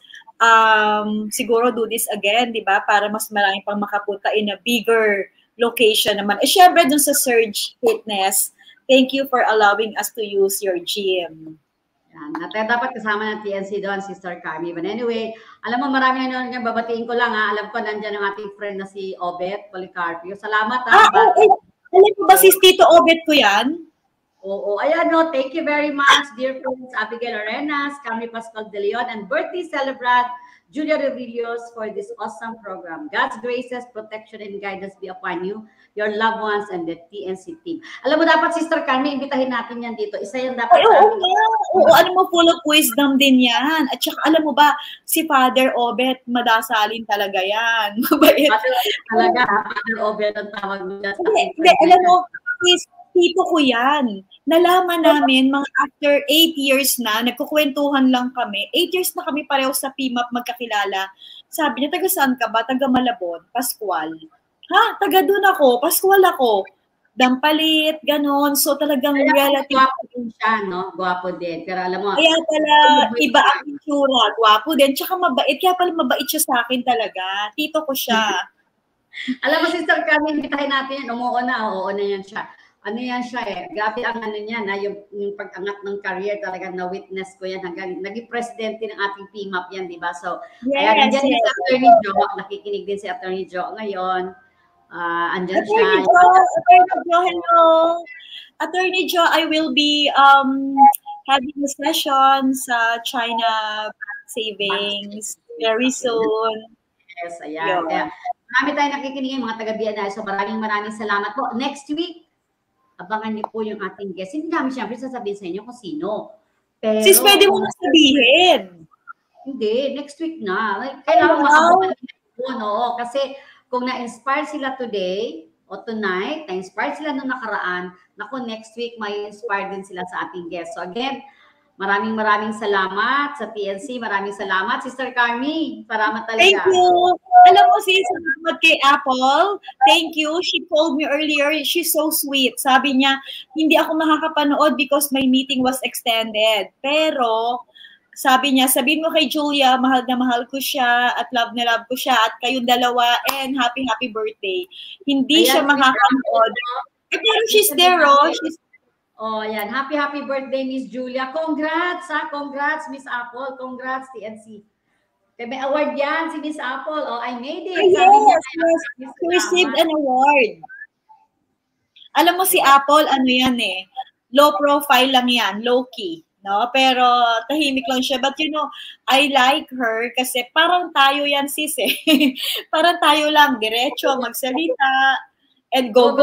siguro do this again, di ba, para mas marami pang makapunta in a bigger location naman. Syempre dun sa Surge Fitness, thank you for allowing us to use your gym. Dapat kasama ng TNC doon, Sister Carmie. But anyway, alam mo, marami na nga babatiin ko lang. Alam ko, nandyan ang ating friend na si Obet Policarpio. Salamat. Alam mo ba si Tito Obet ko yan? Oo, ayan, no. Thank you very much, dear friends. Abbygale Arenas, Carmie De Leon, and birthday celebrant Julia Robillos for this awesome program. God's graces, protection, and guidance be upon you, your loved ones, and the TNC team. Alam mo, dapat, Sister Carmie, imbitahin natin yan dito. Isa yan dapat. Oo, ano mo, full of wisdom din yan. At saka, alam mo ba, si Father Obet, madasalin talaga yan. Mabait. Talaga, Father Obet ang tawag mo dyan. Hindi, alam mo, tito ko yan. Nalaman namin, mga after 8 years na, nagkukwentuhan lang kami. 8 years na kami pareho sa PMAP magkakilala. Sabi niya, taga saan ka ba? Taga Malabon, Pascual. Ha? Taga doon ako, Pascual ako. Dampalit, ganon. So talagang relative. Gwapo din siya, no? Gwapo din. Pero alam mo, kaya pala, iba ang itsura. Gwapo din. Tsaka mabait. Kaya pala mabait siya sa akin talaga. Tito ko siya. Alam mo, Sister Carmie, imbitahin natin yan. Oo na yan siya. Ano yan siya eh. Grabe ang ano niya na yung pag-angat ng career talaga na-witness ko yan hanggang naging presidente ng ating PMAP yan, di ba? So, ayan, andyan si Attorney Joe. Nakikinig din si Attorney Joe ngayon. Andyan siya. Attorney Joe, hello. Attorney Joe, I will be having a session sa China Bank Savings very soon. Yes, ayan. Kaya, marami tayong nakikinig mga taga-BNI. So, maraming salamat po. Next week, abangan niyo po yung ating guest. Hindi namin siyempre sasabihin sa inyo kung sino. Pero, sis, pwede mo na sabihin. Hindi, next week na. Like, kailangan makabangan nyo, no? Kasi kung na-inspire sila today, o tonight, na-inspired sila nung nakaraan, naku, next week may inspire din sila sa ating guest. So again, maraming salamat sa TNC. Maraming salamat, Sister Carmie. Salamat talaga. Thank you. Alam mo, sis, salamat kay Apple. Thank you. She told me earlier, she's so sweet. Sabi niya, hindi ako makakapanood because my meeting was extended. Pero, sabi niya, sabihin mo kay Julia, mahal na mahal ko siya at love na love ko siya at kayong dalawa and happy birthday. Hindi siya makakapanood. Pero she's there, oh. Oh, yan. Happy birthday, Miss Julia. Congrats, ha? Congrats, Miss Apple. Congrats, TNC. Kaya may award yan si Miss Apple. Oh, I made it. Yes. She received an award. Alam mo si Apple, ano yan eh. Low profile lang yan. Low key. No? Pero tahimik lang siya. But you know, I like her kasi parang tayo yan, sis eh. Parang tayo lang. Diretso, magsalita. And go.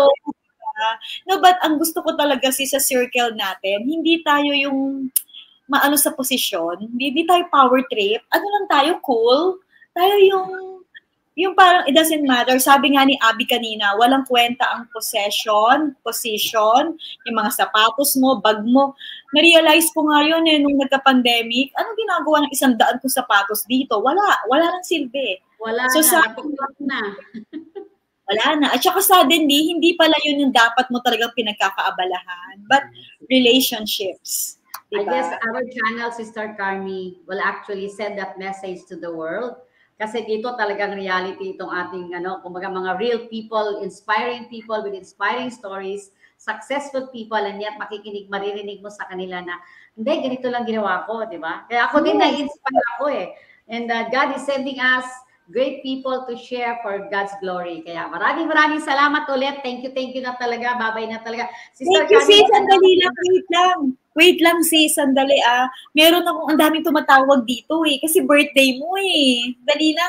No, but ang gusto ko talaga sa circle natin, hindi tayo yung maano sa posisyon, hindi tayo power trip, ano lang tayo, cool. Tayo yung parang it doesn't matter. Sabi nga ni Abby kanina, walang kwenta ang position, yung mga sapatos mo, bag mo. Na-realize ko nga yun nung nagka-pandemic, anong ginagawa ng 100 kong sapatos dito? Wala nang silbi. Wala na. Wala na. At saka suddenly, hindi pala yun yung dapat mo talagang pinagkakaabalahan. But relationships. Diba? I guess our channel, Sister Carmie, will actually send that message to the world. Kasi dito talagang reality itong ating, kumbaga mga real people, inspiring people with inspiring stories, successful people, and yet maririnig mo sa kanila na, hindi, ganito lang ginawa ko, di ba? Kaya ako din na-inspire ako eh. And God is sending us great people to share for God's glory. Kaya maraming salamat ulit. Thank you na talaga. Babay na talaga. Sister Thank you, sis. Sandali lang. Wait lang, sis. Sandali Meron akong ang daming tumatawag dito eh. Kasi birthday mo eh. Dali lang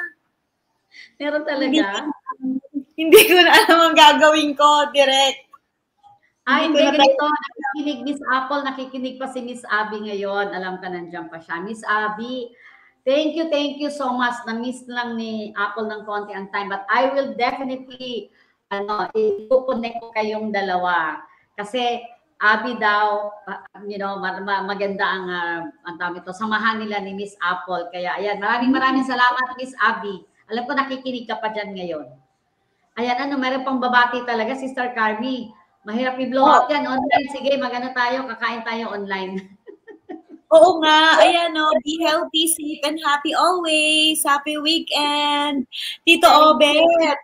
Meron talaga? Hindi ko na alam ang gagawin ko. Direct. Hindi ganito. Nakikinig Miss Apple. Nakikinig pa si Miss Abby ngayon. Alam ka, nandiyan pa siya. Miss Abby, thank you so much. Na-miss lang ni Apple ng konti ang time. But I will definitely, i-connect ko kayong dalawa. Kasi, Abby daw, maganda ang tawag ito. Samahan nila ni Miss Apple. Kaya, ayan, maraming salamat, Miss Abby. Alam ko, nakikinig ka pa dyan ngayon. Ayan, meron pang babati talaga, Sister Carmie. Mahirap i-blow out yan online. Sige, tayo, kakain tayo online. Oo nga, ayan be healthy, safe, and happy always. Happy weekend. Tito Obet,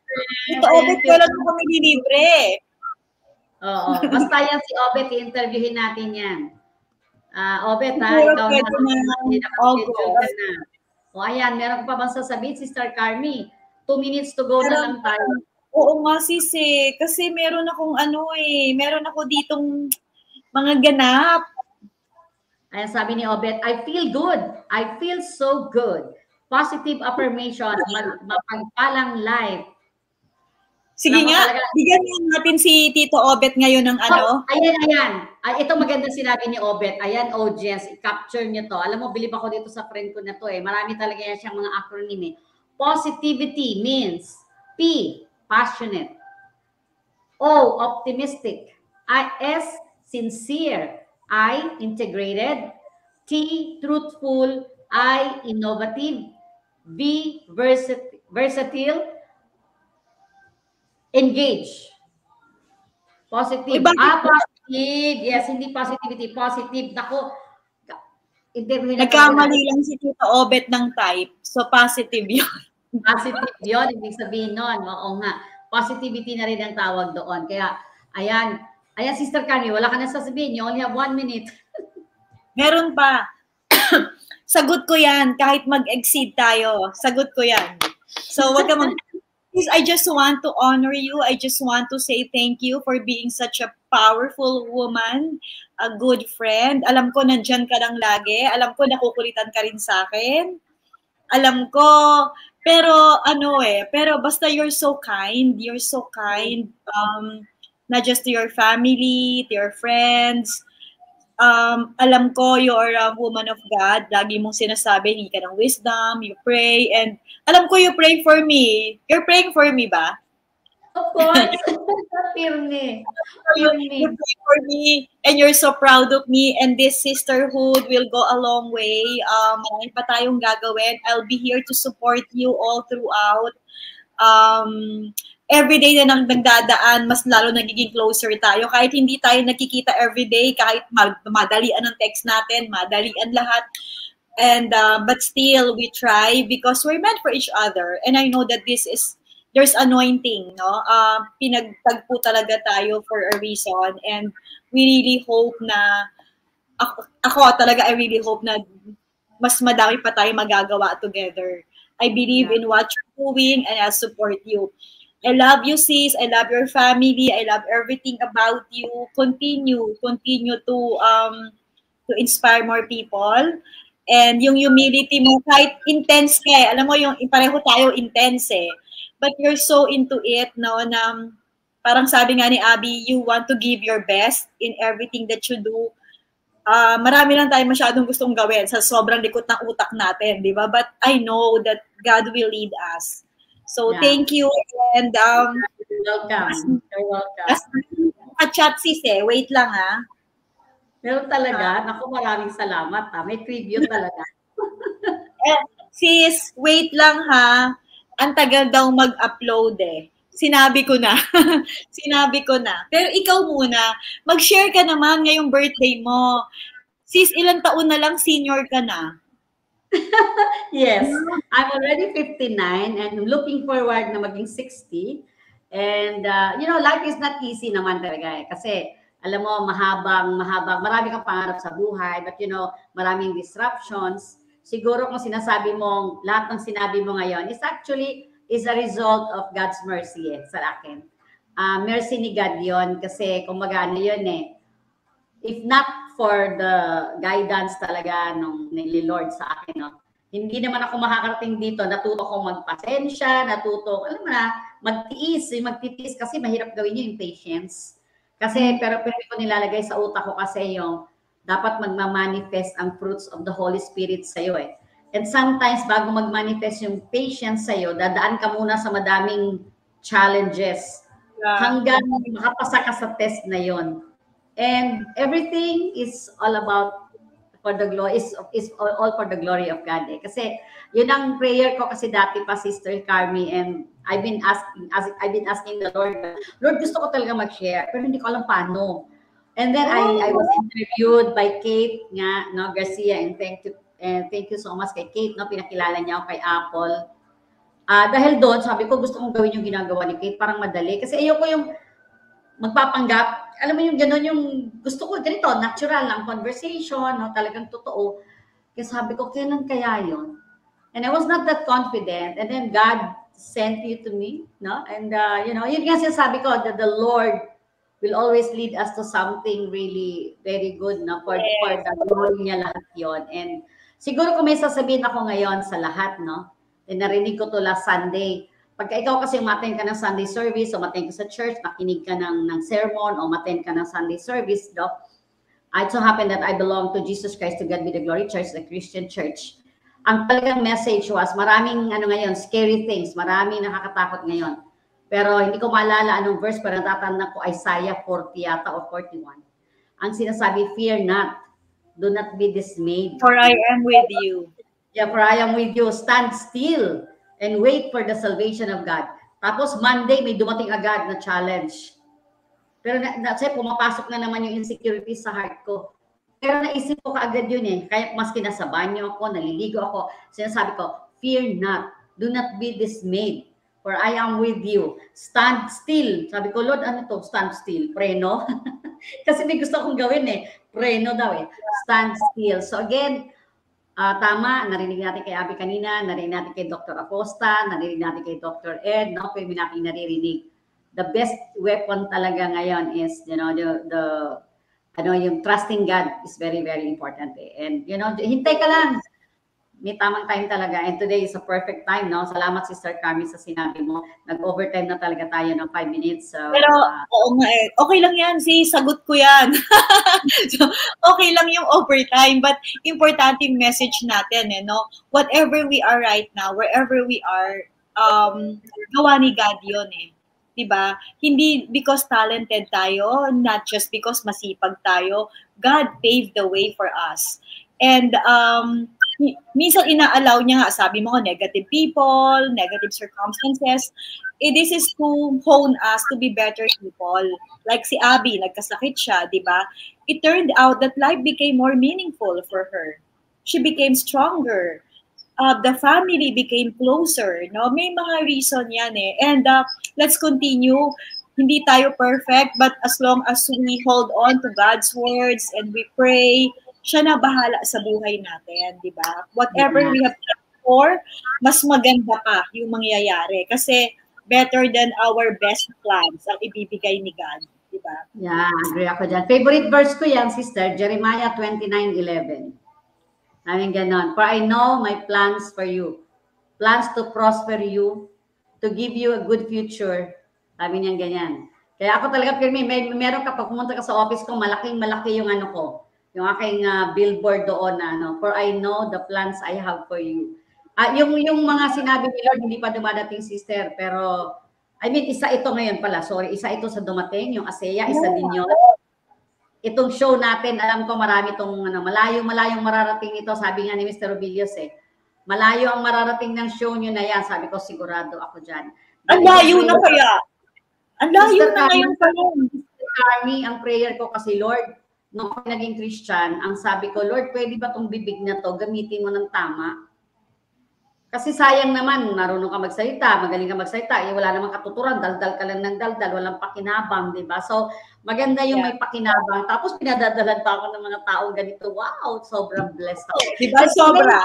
wala na kami libre. Oo, basta yan si Obet, i-interviewin natin yan. Obet ikaw na. O ayan, meron pa bang sasabihin, Sister Carmie? 2 minutes to go na lang tayo. Oo nga, sis kasi meron akong meron ako ditong mga ganap. Ayan, sabi ni Obet, I feel good. I feel so good. Positive affirmation, mapagpalang life. Sige nga, bigyan natin si Tito Obet ngayon ng Ayan. Ito maganda sinabi ni Obet. Ayan, audience, i-capture nyo to. Alam mo, bilib ako dito sa friend ko na to eh. Marami talaga yan siyang mga acronym eh. Positivity means P, passionate. O, optimistic. S, sincere. I, integrated. T, truthful. I, innovative. V, versatile. Engage. Positive. Positive. Yes, hindi positivity. Positive. Nako. Nagkamali lang si Tito Obet ng type. So, positive yun. Positive yun. Ibig sabihin nun. Oo nga. Positivity na rin ang tawag doon. Kaya, ayan, Sister Carmie, wala ka na sasabihin. You only have 1 minute. Meron pa. Sagot ko yan. Kahit mag-exceed tayo. Sagot ko yan. So, wag ka I just want to honor you. I just want to say thank you for being such a powerful woman, a good friend. Alam ko, nandyan ka lang lagi. Alam ko, nakukulitan ka rin sa akin. Alam ko, pero pero basta you're so kind. You're so kind. Not just to your family, to your friends. Alam ko, you're a woman of God. Lagi mong sinasabi, hindi ka ng wisdom, you pray, and alam ko you pray for me. You're praying for me ba? Of course. Pirmi. You pray for me and you're so proud of me and this sisterhood will go a long way. Marami pa tayong gagawin. I'll be here to support you all throughout. Every day na nagdadaan, mas lalo nagiging closer tayo. Kahit hindi tayo nakikita every day, kahit madalian ang text natin, madalian lahat. And but still we try because we're meant for each other. And I know that there's anointing, no? Pinagtagpo talaga tayo for a reason. And we really hope na, ako talaga, I really hope na mas madami pa tayo magagawa together. I believe in what you're doing and I'll support you. I love you, sis. I love your family. I love everything about you. Continue to inspire more people. And yung humility mo, kahit intense ka eh. Alam mo, yung pareho tayo intense eh. But you're so into it, no, na parang sabi nga ni Abby, you want to give your best in everything that you do. Marami lang tayo masyadong gustong gawin sa sobrang likot ng utak natin, di ba? But I know that God will lead us. So, thank you. And, welcome. You're welcome. Chat sis eh. Wait lang ha. Meron talaga. Naku, maraming salamat ha. May tribute talaga. Sis, wait lang ha. Ang tagal daw mag-upload eh. Sinabi ko na. Sinabi ko na. Pero ikaw muna, mag-share ka naman ngayong birthday mo. Sis, ilang taon na lang senior ka na? Yes. I'm already 59 and I'm looking forward na maging 60. And, life is not easy naman talaga eh. Kasi, alam mo, mahabang, marami kang pangarap sa buhay, but maraming disruptions. Siguro kung sinasabi mo, lahat ng sinabi mo ngayon is a result of God's mercy sa akin. Mercy ni God yun kasi kung magano yun eh. If not for the guidance talaga ni Lord sa akin, no? Hindi naman ako makakarating dito. Natuto akong magpasensya, alam mo na, magtitiis kasi mahirap gawin yung patience. Kasi, pero ko nilalagay sa utak ko kasi yung dapat magmamanifest ang fruits of the Holy Spirit sa'yo eh. And sometimes, bago magmanifest yung patience sa'yo, dadaan ka muna sa madaming challenges hanggang makapasa ka sa test na yon. And everything is all about for the glory, is all for the glory of God eh. Kasi, yun ang prayer ko kasi dati pa, Sister Carmie, and I've been asking the Lord, gusto ko talaga mag-share, pero hindi ko alam paano. And then I was interviewed by Kate nga, no, Garcia, and thank you so much kay Kate, no, pinakilala niya ako kay Apple. Dahil doon, sabi ko, gusto kong gawin yung ginagawa ni Kate, parang madali. Kasi ayoko yung magpapanggap. Alam mo yung gano'n, yung gusto ko, ganito, natural lang, conversation, no, talagang totoo. Kaya sabi ko, kailan kaya yun? And I was not that confident. And then God sent you to me, no? And, yun nga sinasabi ko, that the Lord will always lead us to something really very good, no? For the glory niya lahat yun. And siguro kung may sasabihin ako ngayon sa lahat, no? And narinig ko to last Sunday. Pagka ikaw kasi umattend ka ng Sunday service, o umattend ka sa church, nakinig ka ng sermon, o umattend ka ng Sunday service, no? It so happened that I belong to Jesus Christ, to God be the glory church, the Christian church. Ang talagang message was, maraming ngayon, scary things, maraming nakakatakot ngayon. Pero hindi ko maalala anong verse, pero natatanda ko Isaiah 40 yata o 41. Ang sinasabi, fear not, do not be dismayed. For I am with you. Yeah, for I am with you. Stand still and wait for the salvation of God. Tapos Monday, may dumating agad na challenge. Pero pumapasok na naman yung insecurity sa heart ko. Pero naisip ko kaagad yun eh. Kaya maski nasa banyo ako, naliligo ako, sinasabi ko, fear not, do not be dismayed, for I am with you. Stand still. Sabi ko, Lord, ano to? Stand still. Preno. Kasi may gusto akong gawin eh. Preno daw eh. Stand still. So again, tama, narinig natin kay Abby kanina, narinig natin kay Dr. Acosta, narinig natin kay Dr. Ed, no? Pwede natin naririnig. The best weapon talaga ngayon is, yung trusting God is very, very important. Eh. And, hintay ka lang. May tamang time talaga. And today is a perfect time, no? Salamat, Sister Carmie, sa sinabi mo. Nag-overtime na talaga tayo ng 5 minutes. So, pero, oo nga eh. Okay lang yan. Sagot ko yan. So, okay lang yung overtime. But, importante yung message natin, eh, no? Whatever we are right now, wherever we are, gawa ni God yun, eh. Diba? Hindi because talented tayo, not just because masipag tayo. God paved the way for us. And minsan inaalaw niya nga, sabi mo, negative people, negative circumstances. This is to hone us to be better people. Like si Abby, nagkasakit siya, di ba? It turned out that life became more meaningful for her. She became stronger. The family became closer. No? May mga reason yan eh. And let's continue. Hindi tayo perfect, but as long as we hold on to God's words and we pray, siya na bahala sa buhay natin, di ba? Whatever we have done before, mas maganda pa yung mangyayari. Kasi better than our best plans ang ibibigay ni God, di ba? Yeah, agree ako dyan. Favorite verse ko yan, sister, Jeremiah 29:11. Namin ganon. For I know my plans for you. Plans to prosper you, to give you a good future. Sabi niyan ganyan. Kaya ako talaga, meron ka pag pumunta ka sa office ko, malaking-malaki yung ano ko. Yung aking billboard doon na ano. For I know the plans I have for you. Yung mga sinabi ni Lord, hindi pa dumadating, sister. Pero, I mean, isa ito ngayon pala. Sorry, isa ito sa dumating. Yung ASEA, isa din yun. Itong show natin, alam ko marami itong malayo-malayong mararating ito. Sabi nga ni Mr. Robillos malayo ang mararating ng show nyo na yan. Sabi ko, sigurado ako dyan. Ang layo na kaya. Ang layo na ngayon pa rin. Mr. Carmie, ang prayer ko kasi, Lord, nung ako naging Christian, ang sabi ko, Lord, pwede ba itong bibig na to gamitin mo ng tama? Kasi sayang naman, marunong ka magsalita, magaling ka magsalita, wala namang katuturan, daldal ka lang ng daldal, walang pakinabang, di ba? So, maganda yung may pakinabang. Tapos, pinadadalan pa ako ng mga taong ganito. Wow, sobrang blessed ako. Di ba? Sobra.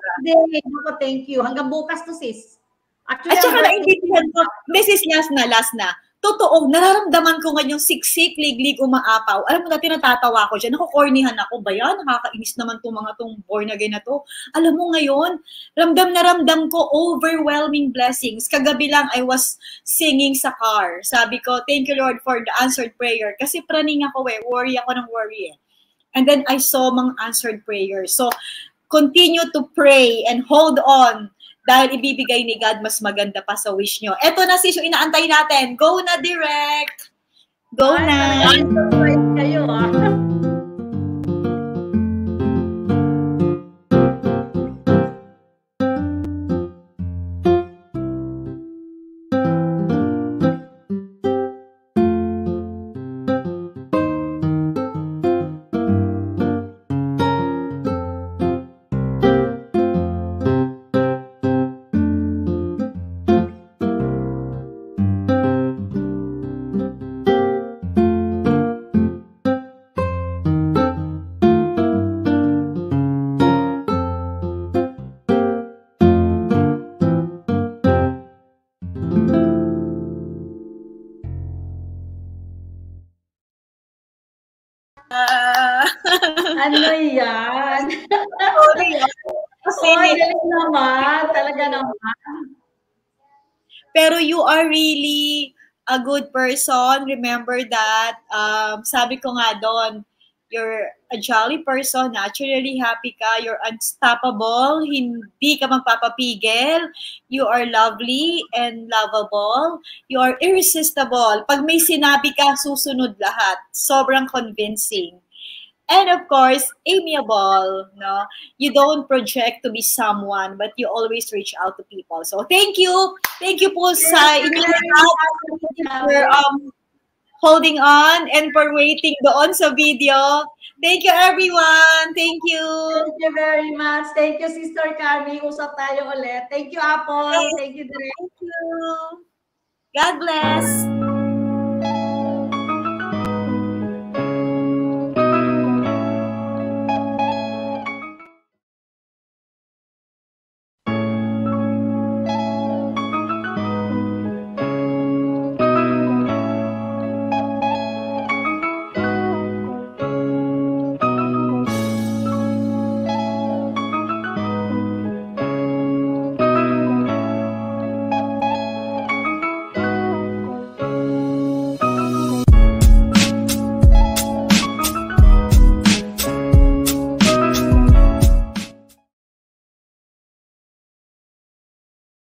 Thank you. Hanggang bukas to, sis. Actually, at saka naintindihan ko, this is last na. Totoo, nararamdaman ko ngayong siksik, liglig, umaapaw. Alam mo na, tinatatawa ko dyan. Nakukornihan ako ba yan? Nakakainis naman itong born again na to. Alam mo ngayon, ramdam ko overwhelming blessings. Kagabi lang, I was singing sa car. Sabi ko, thank you Lord for the answered prayer. Kasi praning ako worry ako ng worry And then I saw mga answered prayers. So, continue to pray and hold on. Dahil ibibigay ni God mas maganda pa sa wish nyo. Eto na sis, yung inaantay natin. Go na direct! Go na! Kayo Ano yan? Kasi naman, talaga naman. Pero you are really a good person. Remember that. Sabi ko nga doon, you're a jolly person, naturally happy ka, you're unstoppable, hindi ka magpapapigil, you are lovely and lovable, you are irresistible. Pag may sinabi ka, susunod lahat. Sobrang convincing. And of course, amiable, no? You don't project to be someone, but you always reach out to people. So thank you. Thank you po sa inyong for holding on and for waiting doon sa video. Thank you everyone. Thank you. Thank you very much. Thank you, Sister Carmie. Usap tayo ulit. Thank you, Apple. Thank you, Direk. Thank you. God bless.